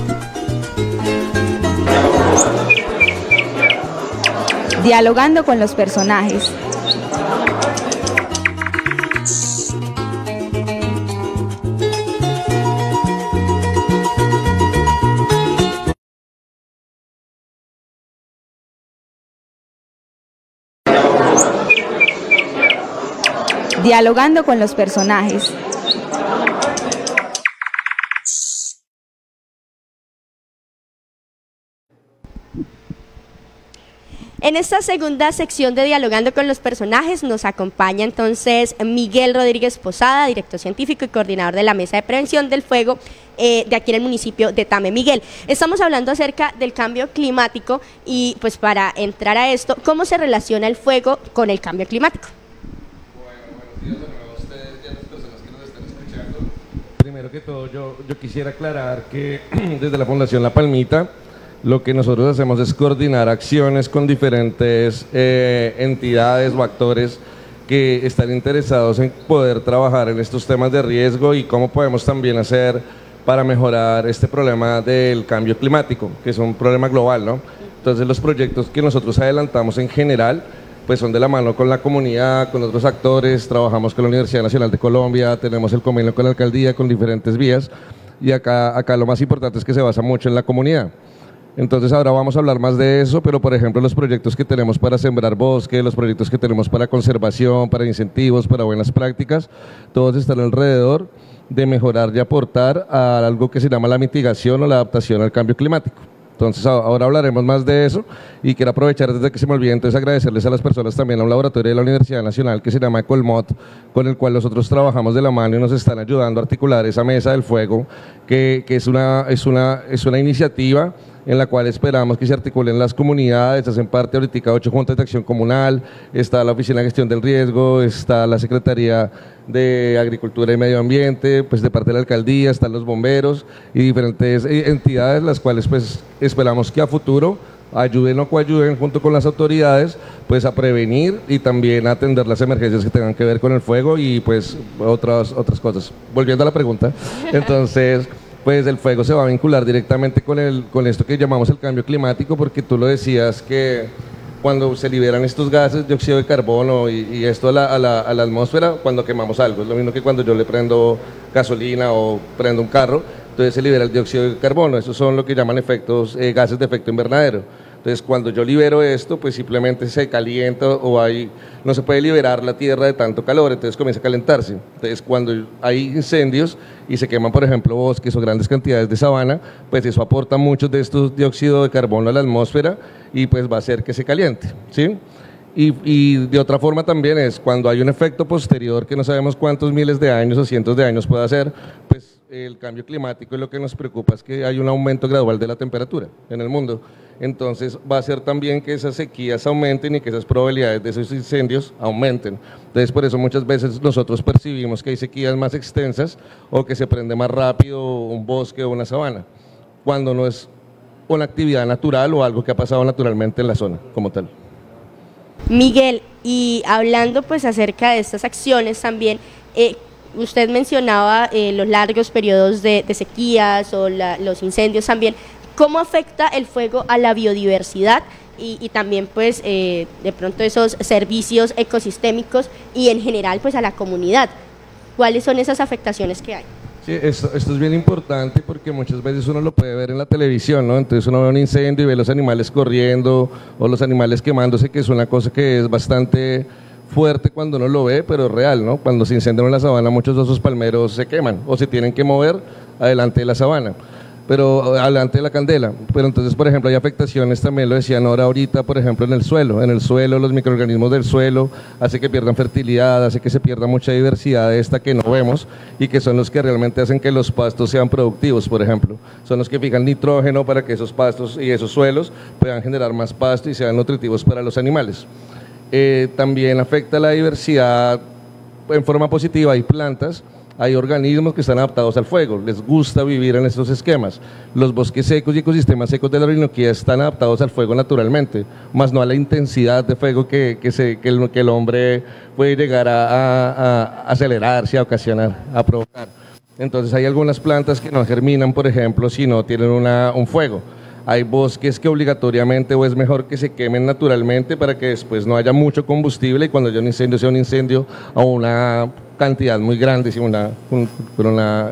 Dialogando con los personajes. Dialogando con los personajes. En esta segunda sección de Dialogando con los Personajes nos acompaña entonces Miguel Rodríguez Posada, director científico y coordinador de la Mesa de Prevención del Fuego de aquí en el municipio de Tame. Miguel, estamos hablando acerca del cambio climático y pues para entrar a esto, ¿cómo se relaciona el fuego con el cambio climático? Bueno, buenos días a ustedes y a las personas que nos están escuchando. Primero que todo, yo quisiera aclarar que desde la Fundación La Palmita lo que nosotros hacemos es coordinar acciones con diferentes entidades o actores que están interesados en poder trabajar en estos temas de riesgo y cómo podemos también hacer para mejorar este problema del cambio climático, que es un problema global, ¿no? Entonces los proyectos que nosotros adelantamos en general, pues son de la mano con la comunidad, con otros actores, trabajamos con la Universidad Nacional de Colombia, tenemos el convenio con la alcaldía, con diferentes vías, y acá lo más importante es que se basa mucho en la comunidad. Entonces ahora vamos a hablar más de eso, pero por ejemplo los proyectos que tenemos para sembrar bosque, los proyectos que tenemos para conservación, para incentivos, para buenas prácticas, todos están alrededor de mejorar y aportar a algo que se llama la mitigación o la adaptación al cambio climático. Entonces ahora hablaremos más de eso y quiero aprovechar desde que se me olvide entonces agradecerles a las personas también a un laboratorio de la Universidad Nacional que se llama Ecolmot, con el cual nosotros trabajamos de la mano y nos están ayudando a articular esa mesa del fuego que es una iniciativa en la cual esperamos que se articulen las comunidades, hacen parte ahorita 8 juntas de acción comunal, está la Oficina de Gestión del Riesgo, está la Secretaría de Agricultura y Medio Ambiente, pues de parte de la Alcaldía, están los bomberos y diferentes entidades, las cuales pues esperamos que a futuro ayuden o coayuden junto con las autoridades pues a prevenir y también a atender las emergencias que tengan que ver con el fuego y pues otras cosas. Volviendo a la pregunta, entonces pues el fuego se va a vincular directamente con esto que llamamos el cambio climático, porque tú lo decías que cuando se liberan estos gases, dióxido de carbono y esto a la atmósfera, cuando quemamos algo, es lo mismo que cuando yo le prendo gasolina o prendo un carro, entonces se libera el dióxido de carbono, esos son lo que llaman gases de efecto invernadero. Entonces cuando yo libero esto, pues simplemente se calienta no se puede liberar la tierra de tanto calor, entonces comienza a calentarse. Entonces cuando hay incendios y se queman, por ejemplo, bosques o grandes cantidades de sabana, pues eso aporta muchos de estos dióxido de carbono a la atmósfera y pues va a hacer que se caliente, ¿sí? Y de otra forma también es cuando hay un efecto posterior que no sabemos cuántos miles de años o cientos de años puede hacer, pues el cambio climático y lo que nos preocupa es que hay un aumento gradual de la temperatura en el mundo. Entonces va a hacer también que esas sequías aumenten y que esas probabilidades de esos incendios aumenten. Entonces por eso muchas veces nosotros percibimos que hay sequías más extensas o que se prende más rápido un bosque o una sabana, cuando no es una actividad natural o algo que ha pasado naturalmente en la zona como tal. Miguel, y hablando pues acerca de estas acciones también, usted mencionaba los largos periodos de sequías o los incendios también. ¿Cómo afecta el fuego a la biodiversidad y también pues de pronto esos servicios ecosistémicos y en general pues a la comunidad? ¿Cuáles son esas afectaciones que hay? Sí, esto es bien importante porque muchas veces uno lo puede ver en la televisión, ¿no? Entonces uno ve un incendio y ve los animales corriendo o los animales quemándose, que es una cosa que es bastante fuerte cuando uno lo ve, pero es real, ¿no? Cuando se incendia en la sabana, muchos de esos palmeros se queman o se tienen que mover adelante de la sabana, pero adelante de la candela. Pero entonces, por ejemplo, hay afectaciones, también lo decían ahorita, por ejemplo, en el suelo, los microorganismos del suelo hace que pierdan fertilidad, hace que se pierda mucha diversidad de esta que no vemos y que son los que realmente hacen que los pastos sean productivos, por ejemplo. Son los que fijan nitrógeno para que esos pastos y esos suelos puedan generar más pasto y sean nutritivos para los animales. También afecta la diversidad en forma positiva. Hay plantas, hay organismos que están adaptados al fuego, les gusta vivir en estos esquemas. Los bosques secos y ecosistemas secos de la Orinoquía están adaptados al fuego naturalmente, más no a la intensidad de fuego que el hombre puede llegar a acelerarse, a ocasionar, a provocar. Entonces hay algunas plantas que no germinan, por ejemplo, si no tienen un fuego. Hay bosques que obligatoriamente o es mejor que se quemen naturalmente para que después no haya mucho combustible y cuando haya un incendio sea un incendio a una cantidad muy grande, con una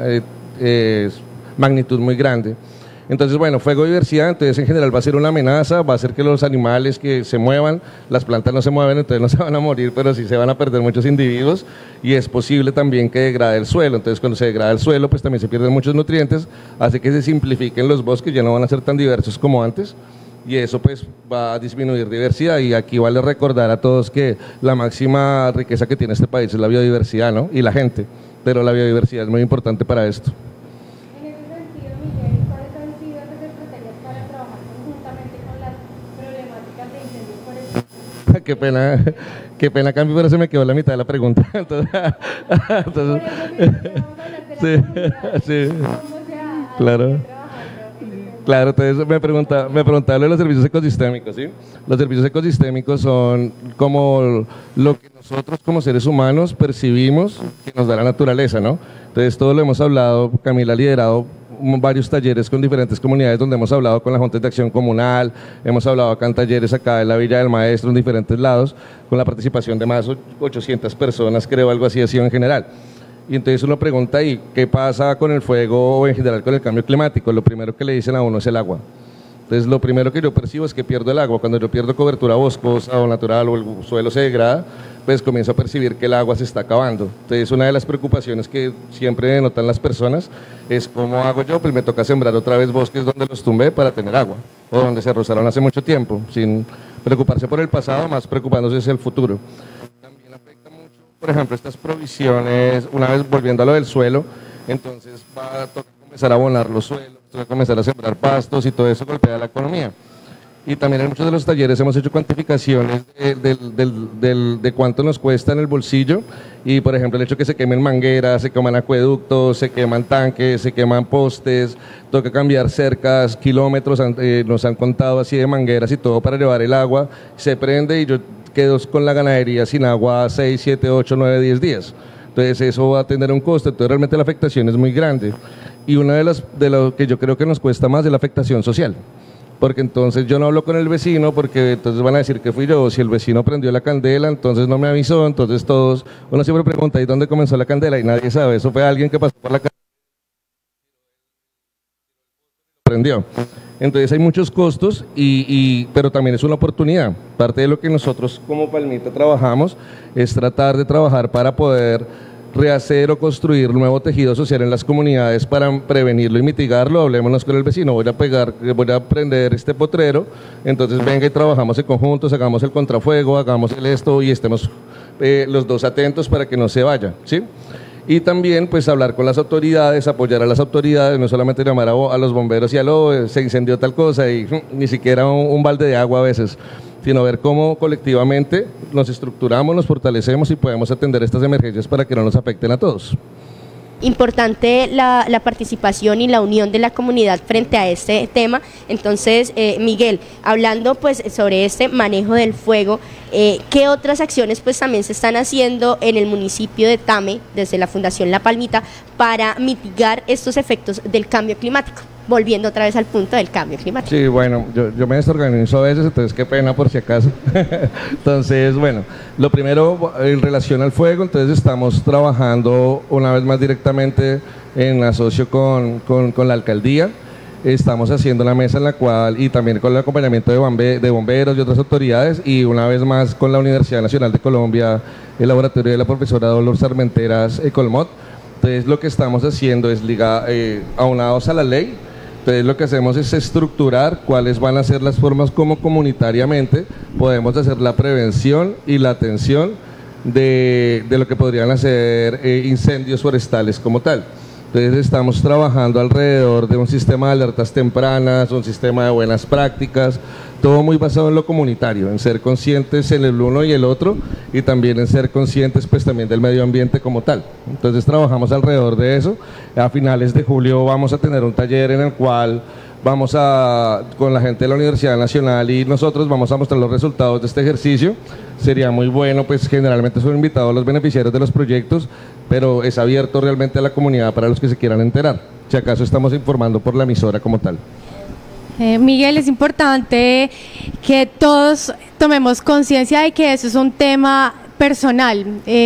magnitud muy grande. Entonces, bueno, fuego y diversidad, entonces en general va a ser una amenaza, va a hacer que los animales que se muevan, las plantas no se mueven, entonces no se van a morir, pero sí se van a perder muchos individuos y es posible también que degrade el suelo. Entonces cuando se degrada el suelo, pues también se pierden muchos nutrientes, hace que se simplifiquen los bosques, ya no van a ser tan diversos como antes y eso pues va a disminuir diversidad. Y aquí vale recordar a todos que la máxima riqueza que tiene este país es la biodiversidad, ¿no? Y la gente, pero la biodiversidad es muy importante para esto. Qué pena cambio, pero se me quedó la mitad de la pregunta. Entonces sí, claro, entonces me preguntaba lo de los servicios ecosistémicos, ¿sí? Los servicios ecosistémicos son como lo que nosotros como seres humanos percibimos que nos da la naturaleza, ¿no? Entonces todo lo hemos hablado, Camila ha liderado varios talleres con diferentes comunidades donde hemos hablado con la Junta de Acción Comunal, hemos hablado acá en talleres acá en la Villa del Maestro, en diferentes lados, con la participación de más de 800 personas, creo, algo así ha sido en general. Y entonces uno pregunta ahí, ¿qué pasa con el fuego o en general con el cambio climático? Lo primero que le dicen a uno es el agua. Entonces lo primero que yo percibo es que pierdo el agua. Cuando yo pierdo cobertura boscosa o natural o el suelo se degrada, pues comienzo a percibir que el agua se está acabando. Entonces una de las preocupaciones que siempre notan las personas es ¿cómo hago yo? Pues me toca sembrar otra vez bosques donde los tumbé para tener agua, o donde se rozaron hace mucho tiempo, sin preocuparse por el pasado, más preocupándose es el futuro. Por ejemplo, estas provisiones, una vez volviendo a lo del suelo, entonces va a tocar comenzar a abonar los suelos, va a comenzar a sembrar pastos y todo eso golpea la economía. Y también en muchos de los talleres hemos hecho cuantificaciones de cuánto nos cuesta en el bolsillo y, por ejemplo, el hecho que se quemen mangueras, se queman acueductos, se queman tanques, se queman postes, toca cambiar cercas, kilómetros, nos han contado así de mangueras y todo para llevar el agua, se prende y yo quedo con la ganadería sin agua 6, 7, 8, 9, 10 días. Entonces eso va a tener un costo, entonces realmente la afectación es muy grande. Y una de lo que yo creo que nos cuesta más es la afectación social. Porque entonces yo no hablo con el vecino porque entonces van a decir que fui yo, si el vecino prendió la candela, entonces no me avisó, entonces todos, uno siempre pregunta, ¿y dónde comenzó la candela? Y nadie sabe, eso fue alguien que pasó por la candela y prendió. Entonces hay muchos costos, pero también es una oportunidad. Parte de lo que nosotros como Palmita trabajamos es tratar de trabajar para poder rehacer o construir nuevo tejido social en las comunidades para prevenirlo y mitigarlo. Hablémonos con el vecino, voy a prender este potrero, entonces venga y trabajamos en conjunto, hagamos el contrafuego, hagamos el esto y estemos los dos atentos para que no se vaya, ¿sí? Y también pues hablar con las autoridades, apoyar a las autoridades, no solamente llamar a los bomberos y se incendió tal cosa y ni siquiera un balde de agua a veces, sino ver cómo colectivamente nos estructuramos, nos fortalecemos y podemos atender estas emergencias para que no nos afecten a todos. Importante la participación y la unión de la comunidad frente a este tema. Entonces, Miguel, hablando pues sobre este manejo del fuego, ¿qué otras acciones pues también se están haciendo en el municipio de Tame, desde la Fundación La Palmita, para mitigar estos efectos del cambio climático? Volviendo otra vez al punto del cambio climático. Sí, bueno, yo me desorganizo a veces, entonces qué pena por si acaso. Entonces, bueno, lo primero en relación al fuego, entonces estamos trabajando una vez más directamente en asocio con la alcaldía. Estamos haciendo una mesa en la cual, y también con el acompañamiento de bomberos y otras autoridades, y una vez más con la Universidad Nacional de Colombia, el laboratorio de la profesora Dolores Armenteras Colmot. Entonces lo que estamos haciendo es aunados a la ley. Entonces lo que hacemos es estructurar cuáles van a ser las formas como comunitariamente podemos hacer la prevención y la atención de lo que podrían hacer incendios forestales como tal. Entonces estamos trabajando alrededor de un sistema de alertas tempranas, un sistema de buenas prácticas, todo muy basado en lo comunitario, en ser conscientes en el uno y el otro y también en ser conscientes pues también del medio ambiente como tal. Entonces trabajamos alrededor de eso. A finales de julio vamos a tener un taller en el cual con la gente de la Universidad Nacional y nosotros vamos a mostrar los resultados de este ejercicio. Sería muy bueno, pues generalmente son invitados los beneficiarios de los proyectos, pero es abierto realmente a la comunidad para los que se quieran enterar. Si acaso estamos informando por la emisora como tal. Miguel, es importante que todos tomemos conciencia de que eso es un tema personal.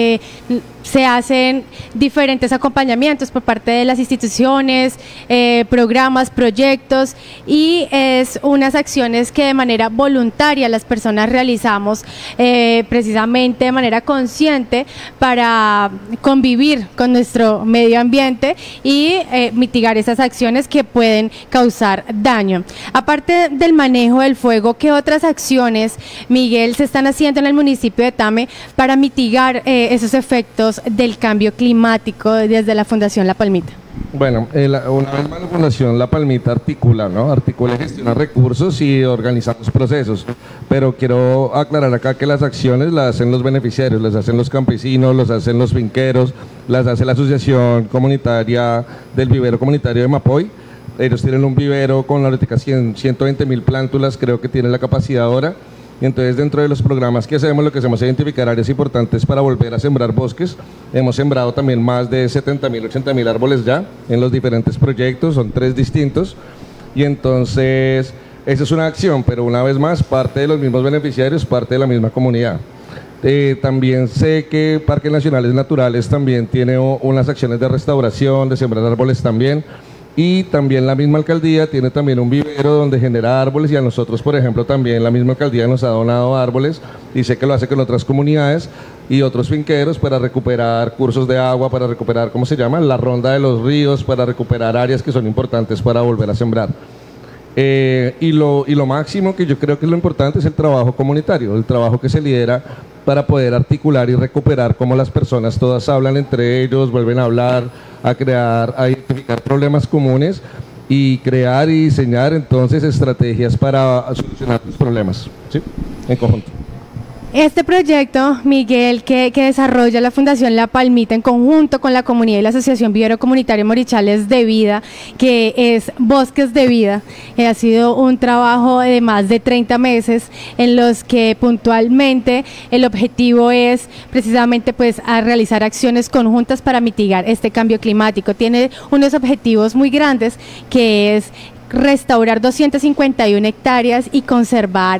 Se hacen diferentes acompañamientos por parte de las instituciones, programas, proyectos, y es unas acciones que de manera voluntaria las personas realizamos precisamente de manera consciente para convivir con nuestro medio ambiente y mitigar esas acciones que pueden causar daño. Aparte del manejo del fuego, ¿qué otras acciones, Miguel, se están haciendo en el municipio de Tame para mitigar esos efectos del cambio climático desde la Fundación La Palmita? Bueno, una vez más la Fundación La Palmita articula y gestiona recursos y organizamos procesos, pero quiero aclarar acá que las acciones las hacen los beneficiarios, las hacen los campesinos, las hacen los finqueros, las hace la Asociación Comunitaria del Vivero Comunitario de Mapoy. Ellos tienen un vivero con ahorita 120.000 plántulas, creo que tienen la capacidad ahora, Y entonces dentro de los programas que hacemos, lo que hacemos es identificar áreas importantes para volver a sembrar bosques. Hemos sembrado también más de 70.000, 80.000 árboles ya en los diferentes proyectos, son 3 distintos. Y entonces esa es una acción, pero una vez más parte de los mismos beneficiarios, parte de la misma comunidad. También sé que Parques Nacionales Naturales también tiene unas acciones de restauración, de sembrar árboles también. Y también la misma alcaldía tiene también un vivero donde genera árboles, y a nosotros, por ejemplo, también la misma alcaldía nos ha donado árboles, y sé que lo hace con otras comunidades y otros finqueros para recuperar cursos de agua, para recuperar, ¿cómo se llama?, la ronda de los ríos, para recuperar áreas que son importantes para volver a sembrar. Y lo máximo que yo creo que es lo importante es el trabajo comunitario, el trabajo que se lidera para poder articular y recuperar cómo las personas todas hablan entre ellos, vuelven a hablar, a crear, a identificar problemas comunes y crear y diseñar entonces estrategias para solucionar los problemas, ¿sí?, en conjunto. Este proyecto, Miguel, que desarrolla la Fundación La Palmita en conjunto con la comunidad y la Asociación Vivero Comunitario Morichales de Vida, que es Bosques de Vida, ha sido un trabajo de más de 30 meses en los que puntualmente el objetivo es precisamente pues a realizar acciones conjuntas para mitigar este cambio climático. Tiene unos objetivos muy grandes, que es restaurar 251 hectáreas y conservar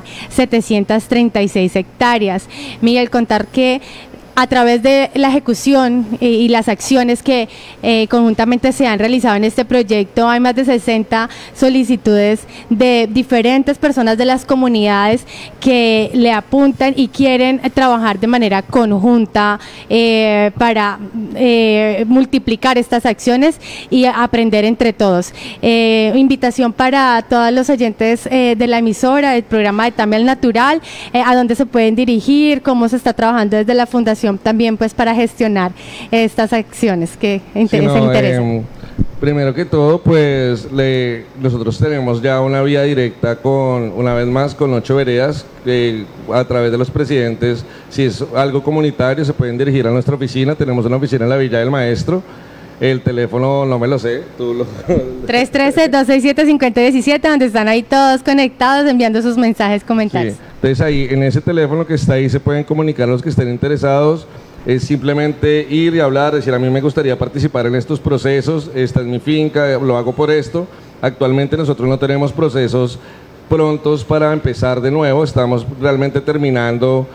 736 hectáreas. Miguel, contar que a través de la ejecución y las acciones que conjuntamente se han realizado en este proyecto, hay más de 60 solicitudes de diferentes personas de las comunidades que le apuntan y quieren trabajar de manera conjunta para multiplicar estas acciones y aprender entre todos. Invitación para todos los oyentes de la emisora, del programa de Tame al Natural, a dónde se pueden dirigir, cómo se está trabajando desde la Fundación también pues para gestionar estas acciones que interesan. Primero que todo, pues nosotros tenemos ya una vía directa una vez más con 8 veredas, a través de los presidentes. Si es algo comunitario, se pueden dirigir a nuestra oficina. Tenemos una oficina en la Villa del Maestro. El teléfono no me lo sé, tú lo... 313-267-5017, donde están ahí todos conectados enviando sus mensajes, comentarios. Sí. Entonces ahí, en ese teléfono que está ahí, se pueden comunicar los que estén interesados. Es simplemente ir y hablar, decir, a mí me gustaría participar en estos procesos, esta es mi finca, lo hago por esto. Actualmente nosotros no tenemos procesos prontos para empezar de nuevo, estamos realmente terminando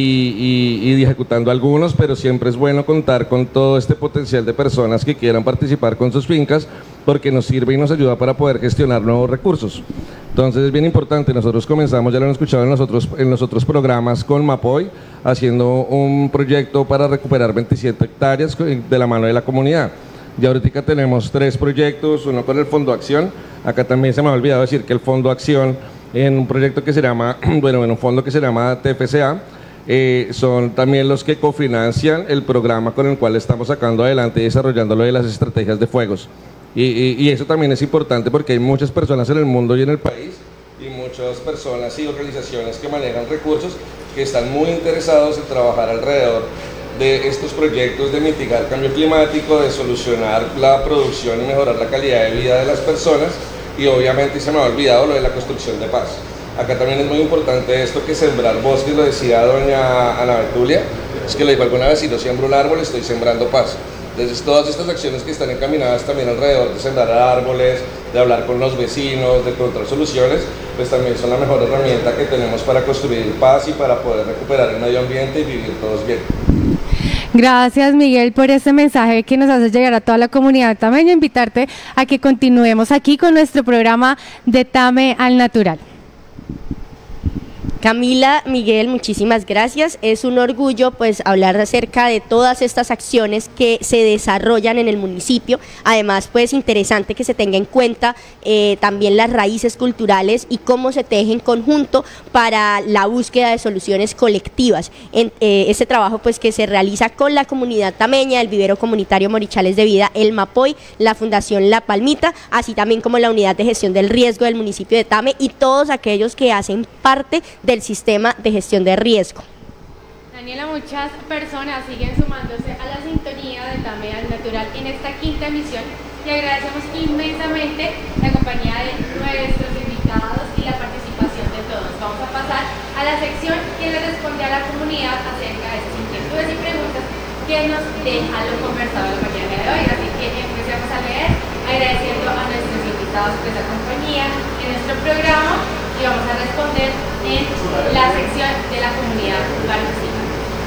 y ejecutando algunos, pero siempre es bueno contar con todo este potencial de personas que quieran participar con sus fincas, porque nos sirve y nos ayuda para poder gestionar nuevos recursos. Entonces es bien importante. Nosotros comenzamos, ya lo han escuchado en los otros programas, con Mapoy, haciendo un proyecto para recuperar 27 hectáreas de la mano de la comunidad. Ya ahorita tenemos 3 proyectos, uno con el Fondo Acción. Acá también se me ha olvidado decir que el Fondo Acción, en un proyecto que se llama, bueno, en un fondo que se llama TFCA, son también los que cofinancian el programa con el cual estamos sacando adelante y desarrollando lo de las estrategias de fuegos. Y eso también es importante, porque hay muchas personas en el mundo y en el país, y muchas personas y organizaciones que manejan recursos que están muy interesados en trabajar alrededor de estos proyectos de mitigar cambio climático, de solucionar la producción y mejorar la calidad de vida de las personas. Y obviamente se me ha olvidado lo de la construcción de paz. Acá también es muy importante esto, que sembrar bosques, lo decía doña Ana Betulia, es que lo dijo alguna vez: si no siembro un árbol, estoy sembrando paz. Entonces todas estas acciones que están encaminadas también alrededor de sembrar árboles, de hablar con los vecinos, de encontrar soluciones, pues también son la mejor herramienta que tenemos para construir paz y para poder recuperar el medio ambiente y vivir todos bien. Gracias, Miguel, por este mensaje que nos hace llegar a toda la comunidad tameña. Invitarte a que continuemos aquí con nuestro programa de Tame al Natural. Camila, Miguel, muchísimas gracias. Es un orgullo pues hablar acerca de todas estas acciones que se desarrollan en el municipio. Además, pues interesante que se tenga en cuenta también las raíces culturales y cómo se teje en conjunto para la búsqueda de soluciones colectivas. Este trabajo pues que se realiza con la comunidad tameña, el Vivero Comunitario Morichales de Vida, el Mapoy, la Fundación La Palmita, así también como la Unidad de Gestión del Riesgo del municipio de Tame y todos aquellos que hacen parte del sistema de gestión de riesgo. Daniela, muchas personas siguen sumándose a la sintonía de Tame al Natural en esta 5ª emisión y agradecemos inmensamente la compañía de nuestros invitados y la participación de todos. Vamos a pasar a la sección que le responde a la comunidad acerca de sus inquietudes y preguntas que nos deja lo conversado la mañana de hoy. Así que empecemos a leer, agradeciendo a nuestros invitados por esa compañía en nuestro programa, y vamos a responder en la sección de la comunidad participa.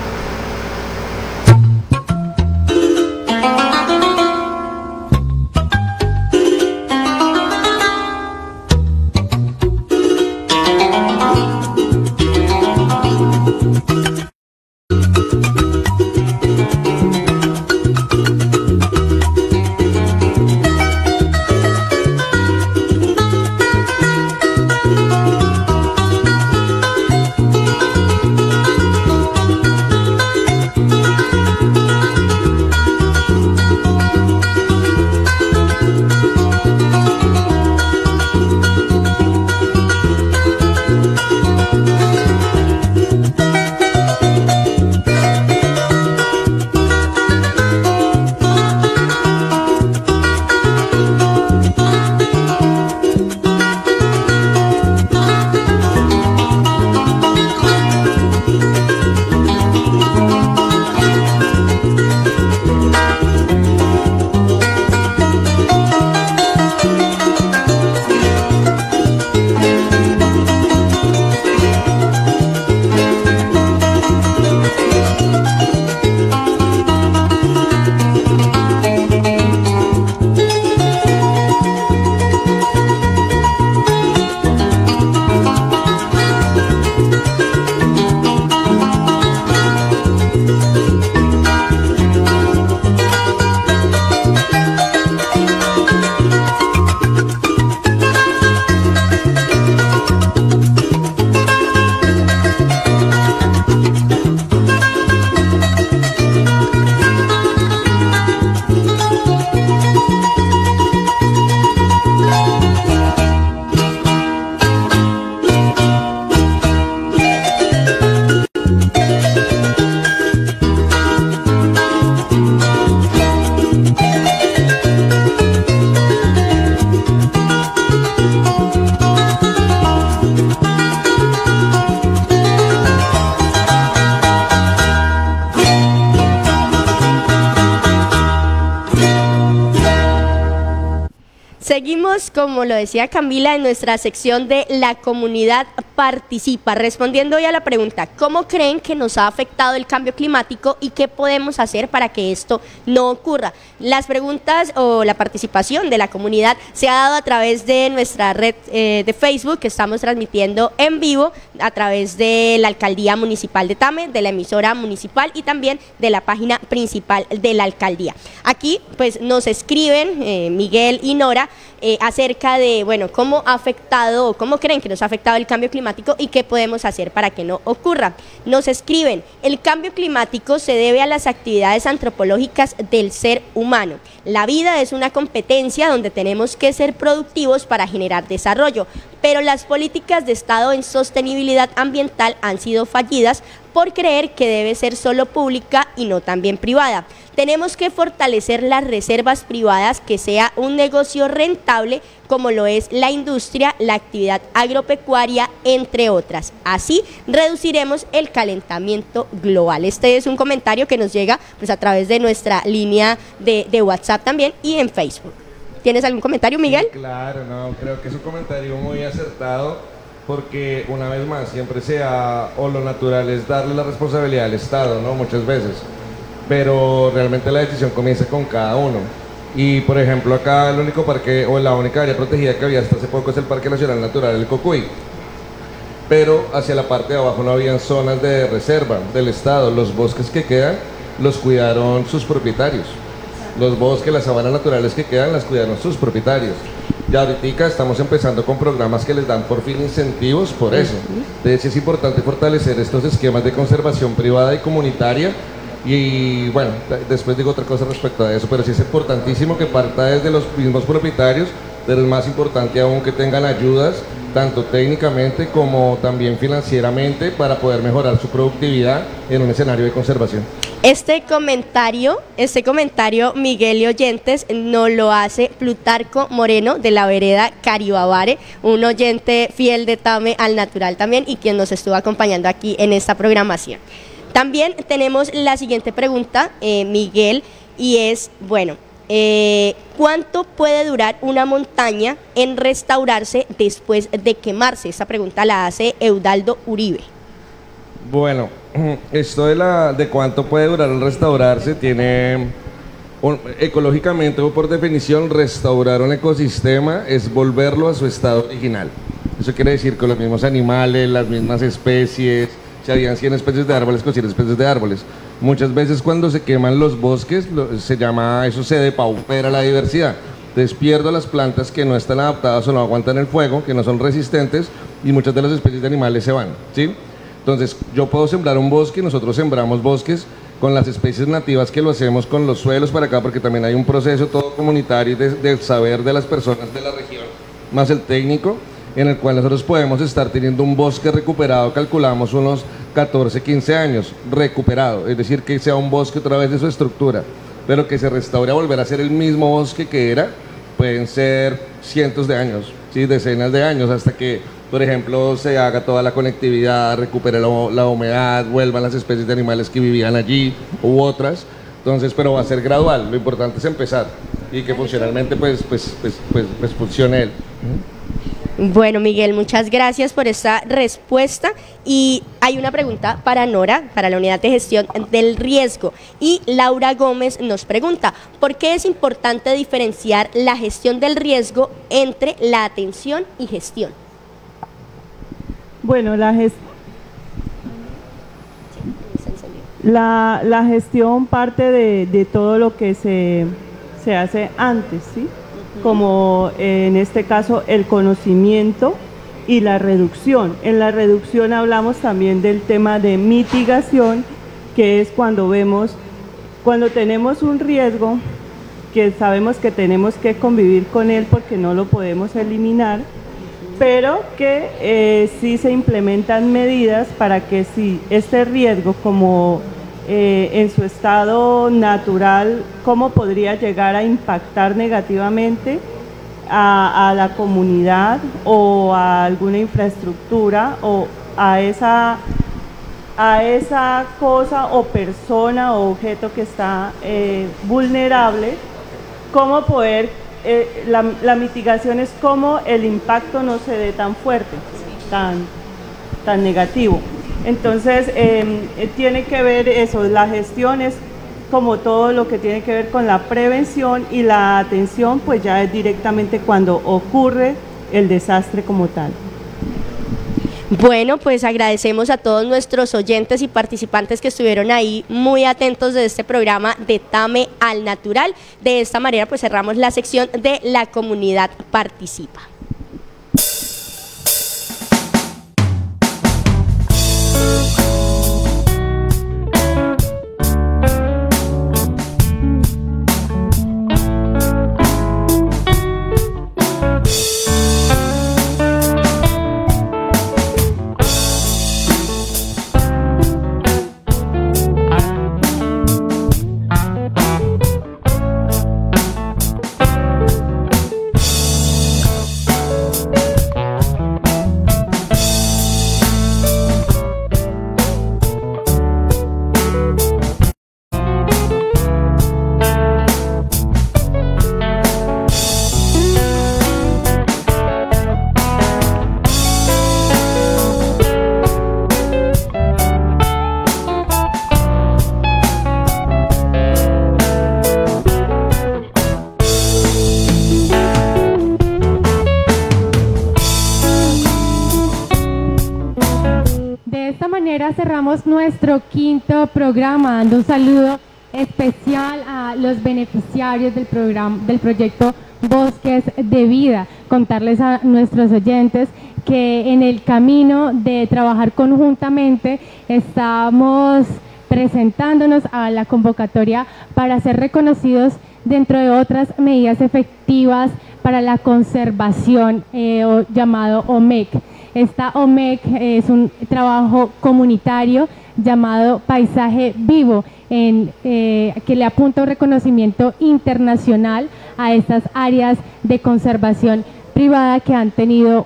Seguimos, como lo decía Camila, en nuestra sección de La Comunidad Participa, respondiendo hoy a la pregunta: ¿cómo creen que nos ha afectado el cambio climático y qué podemos hacer para que esto no ocurra? Las preguntas o la participación de la comunidad se ha dado a través de nuestra red de Facebook, que estamos transmitiendo en vivo a través de la Alcaldía Municipal de Tame, de la emisora municipal y también de la página principal de la Alcaldía. Aquí pues nos escriben Miguel y Nora acerca de, bueno, cómo ha afectado o cómo creen que nos ha afectado el cambio climático y qué podemos hacer para que no ocurra. Nos escriben: el cambio climático se debe a las actividades antropológicas del ser humano. La vida es una competencia donde tenemos que ser productivos para generar desarrollo, pero las políticas de Estado en sostenibilidad ambiental han sido fallidas por creer que debe ser solo pública y no también privada. Tenemos que fortalecer las reservas privadas, que sea un negocio rentable como lo es la industria, la actividad agropecuaria, entre otras. Así reduciremos el calentamiento global. Este es un comentario que nos llega pues a través de nuestra línea de WhatsApp también y en Facebook. ¿Tienes algún comentario, Miguel? Sí, claro, no, creo que es un comentario muy acertado, porque una vez más siempre o lo natural es darle la responsabilidad al Estado, ¿no? Muchas veces, pero realmente la decisión comienza con cada uno. Y por ejemplo, acá el único parque o la única área protegida que había hasta hace poco es el Parque Nacional Natural El Cocuy, pero hacia la parte de abajo no habían zonas de reserva del Estado. Los bosques que quedan los cuidaron sus propietarios. Los bosques, las sabanas naturales que quedan las cuidaron sus propietarios. Ya ahorita estamos empezando con programas que les dan por fin incentivos por eso. De hecho es importante fortalecer estos esquemas de conservación privada y comunitaria. Y bueno, después digo otra cosa respecto a eso, pero sí es importantísimo que parta desde los mismos propietarios, pero es más importante aún que tengan ayudas, tanto técnicamente como también financieramente, para poder mejorar su productividad en un escenario de conservación. Este comentario, Miguel y oyentes, nos lo hace Plutarco Moreno de la vereda Caribabare, un oyente fiel de Tame al Natural también y quien nos estuvo acompañando aquí en esta programación. También tenemos la siguiente pregunta, Miguel, y es, bueno, ¿cuánto puede durar una montaña en restaurarse después de quemarse? Esta pregunta la hace Eudaldo Uribe. Bueno, esto de cuánto puede durar el restaurarse tiene, ecológicamente o por definición, restaurar un ecosistema es volverlo a su estado original. Eso quiere decir que los mismos animales, las mismas especies, si habían 100 especies de árboles, con 100 especies de árboles. Muchas veces cuando se queman los bosques, eso se depaupera la diversidad. Entonces pierdo las plantas que no están adaptadas o no aguantan el fuego, que no son resistentes, y muchas de las especies de animales se van, ¿sí? Entonces, yo puedo sembrar un bosque, nosotros sembramos bosques con las especies nativas que lo hacemos con los suelos para acá, porque también hay un proceso todo comunitario de saber de las personas de la región, más el técnico, en el cual nosotros podemos estar teniendo un bosque recuperado, calculamos unos 14, 15 años recuperado, es decir, que sea un bosque otra vez de su estructura, pero que se restaure a volver a ser el mismo bosque que era, pueden ser cientos de años, ¿sí? Decenas de años, hasta que, por ejemplo, se haga toda la conectividad, recupere la humedad, vuelvan las especies de animales que vivían allí u otras. Entonces, pero va a ser gradual, lo importante es empezar y que funcionalmente pues funcione él. Bueno, Miguel, muchas gracias por esta respuesta y hay una pregunta para Nora, para la unidad de gestión del riesgo, y Laura Gómez nos pregunta, ¿por qué es importante diferenciar la gestión del riesgo entre la atención y gestión? Bueno, la gestión parte de todo lo que se hace antes, ¿sí? Como en este caso el conocimiento y la reducción. En la reducción hablamos también del tema de mitigación, que es cuando tenemos un riesgo, que sabemos que tenemos que convivir con él porque no lo podemos eliminar, pero que sí se implementan medidas para que si este riesgo como en su estado natural, cómo podría llegar a impactar negativamente a la comunidad o a alguna infraestructura o a esa cosa o persona o objeto que está vulnerable, cómo poder, la mitigación es cómo el impacto no se dé tan fuerte, tan negativo. Entonces, tiene que ver eso, la gestión es como todo lo que tiene que ver con la prevención, y la atención pues ya es directamente cuando ocurre el desastre como tal. Bueno, pues agradecemos a todos nuestros oyentes y participantes que estuvieron ahí muy atentos de este programa de Tame al Natural. De esta manera pues cerramos la sección de La Comunidad Participa. Cerramos nuestro quinto programa, dando un saludo especial a los beneficiarios del programa, del proyecto Bosques de Vida. Contarles a nuestros oyentes que en el camino de trabajar conjuntamente estamos presentándonos a la convocatoria para ser reconocidos dentro de otras medidas efectivas para la conservación, llamado OMEC. Esta OMEC es un trabajo comunitario llamado Paisaje Vivo, que le apunta un reconocimiento internacional a estas áreas de conservación privada que han tenido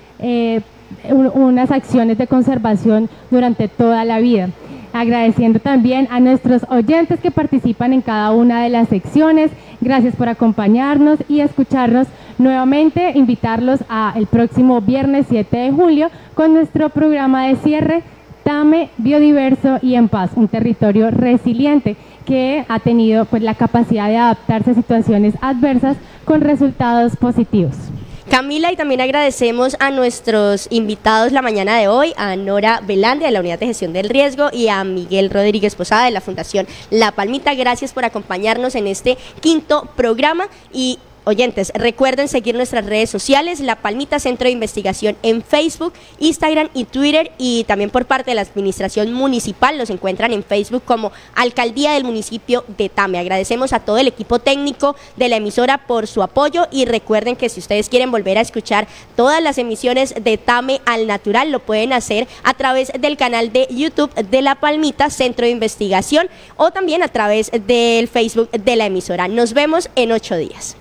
unas acciones de conservación durante toda la vida. Agradeciendo también a nuestros oyentes que participan en cada una de las secciones. Gracias por acompañarnos y escucharnos nuevamente. Invitarlos a el próximo viernes 7 de julio con nuestro programa de cierre, TAME, Biodiverso y en Paz, un territorio resiliente que ha tenido pues la capacidad de adaptarse a situaciones adversas con resultados positivos. Camila, y también agradecemos a nuestros invitados la mañana de hoy, a Nora Velande de la Unidad de Gestión del Riesgo y a Miguel Rodríguez Posada de la Fundación La Palmita. Gracias por acompañarnos en este quinto programa y oyentes, recuerden seguir nuestras redes sociales, La Palmita Centro de Investigación en Facebook, Instagram y Twitter, y también por parte de la Administración Municipal los encuentran en Facebook como Alcaldía del Municipio de Tame. Agradecemos a todo el equipo técnico de la emisora por su apoyo y recuerden que si ustedes quieren volver a escuchar todas las emisiones de Tame al Natural, lo pueden hacer a través del canal de YouTube de La Palmita Centro de Investigación o también a través del Facebook de la emisora. Nos vemos en 8 días.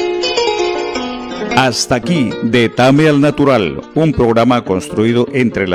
Hasta aquí, de Tame al Natural, un programa construido entre la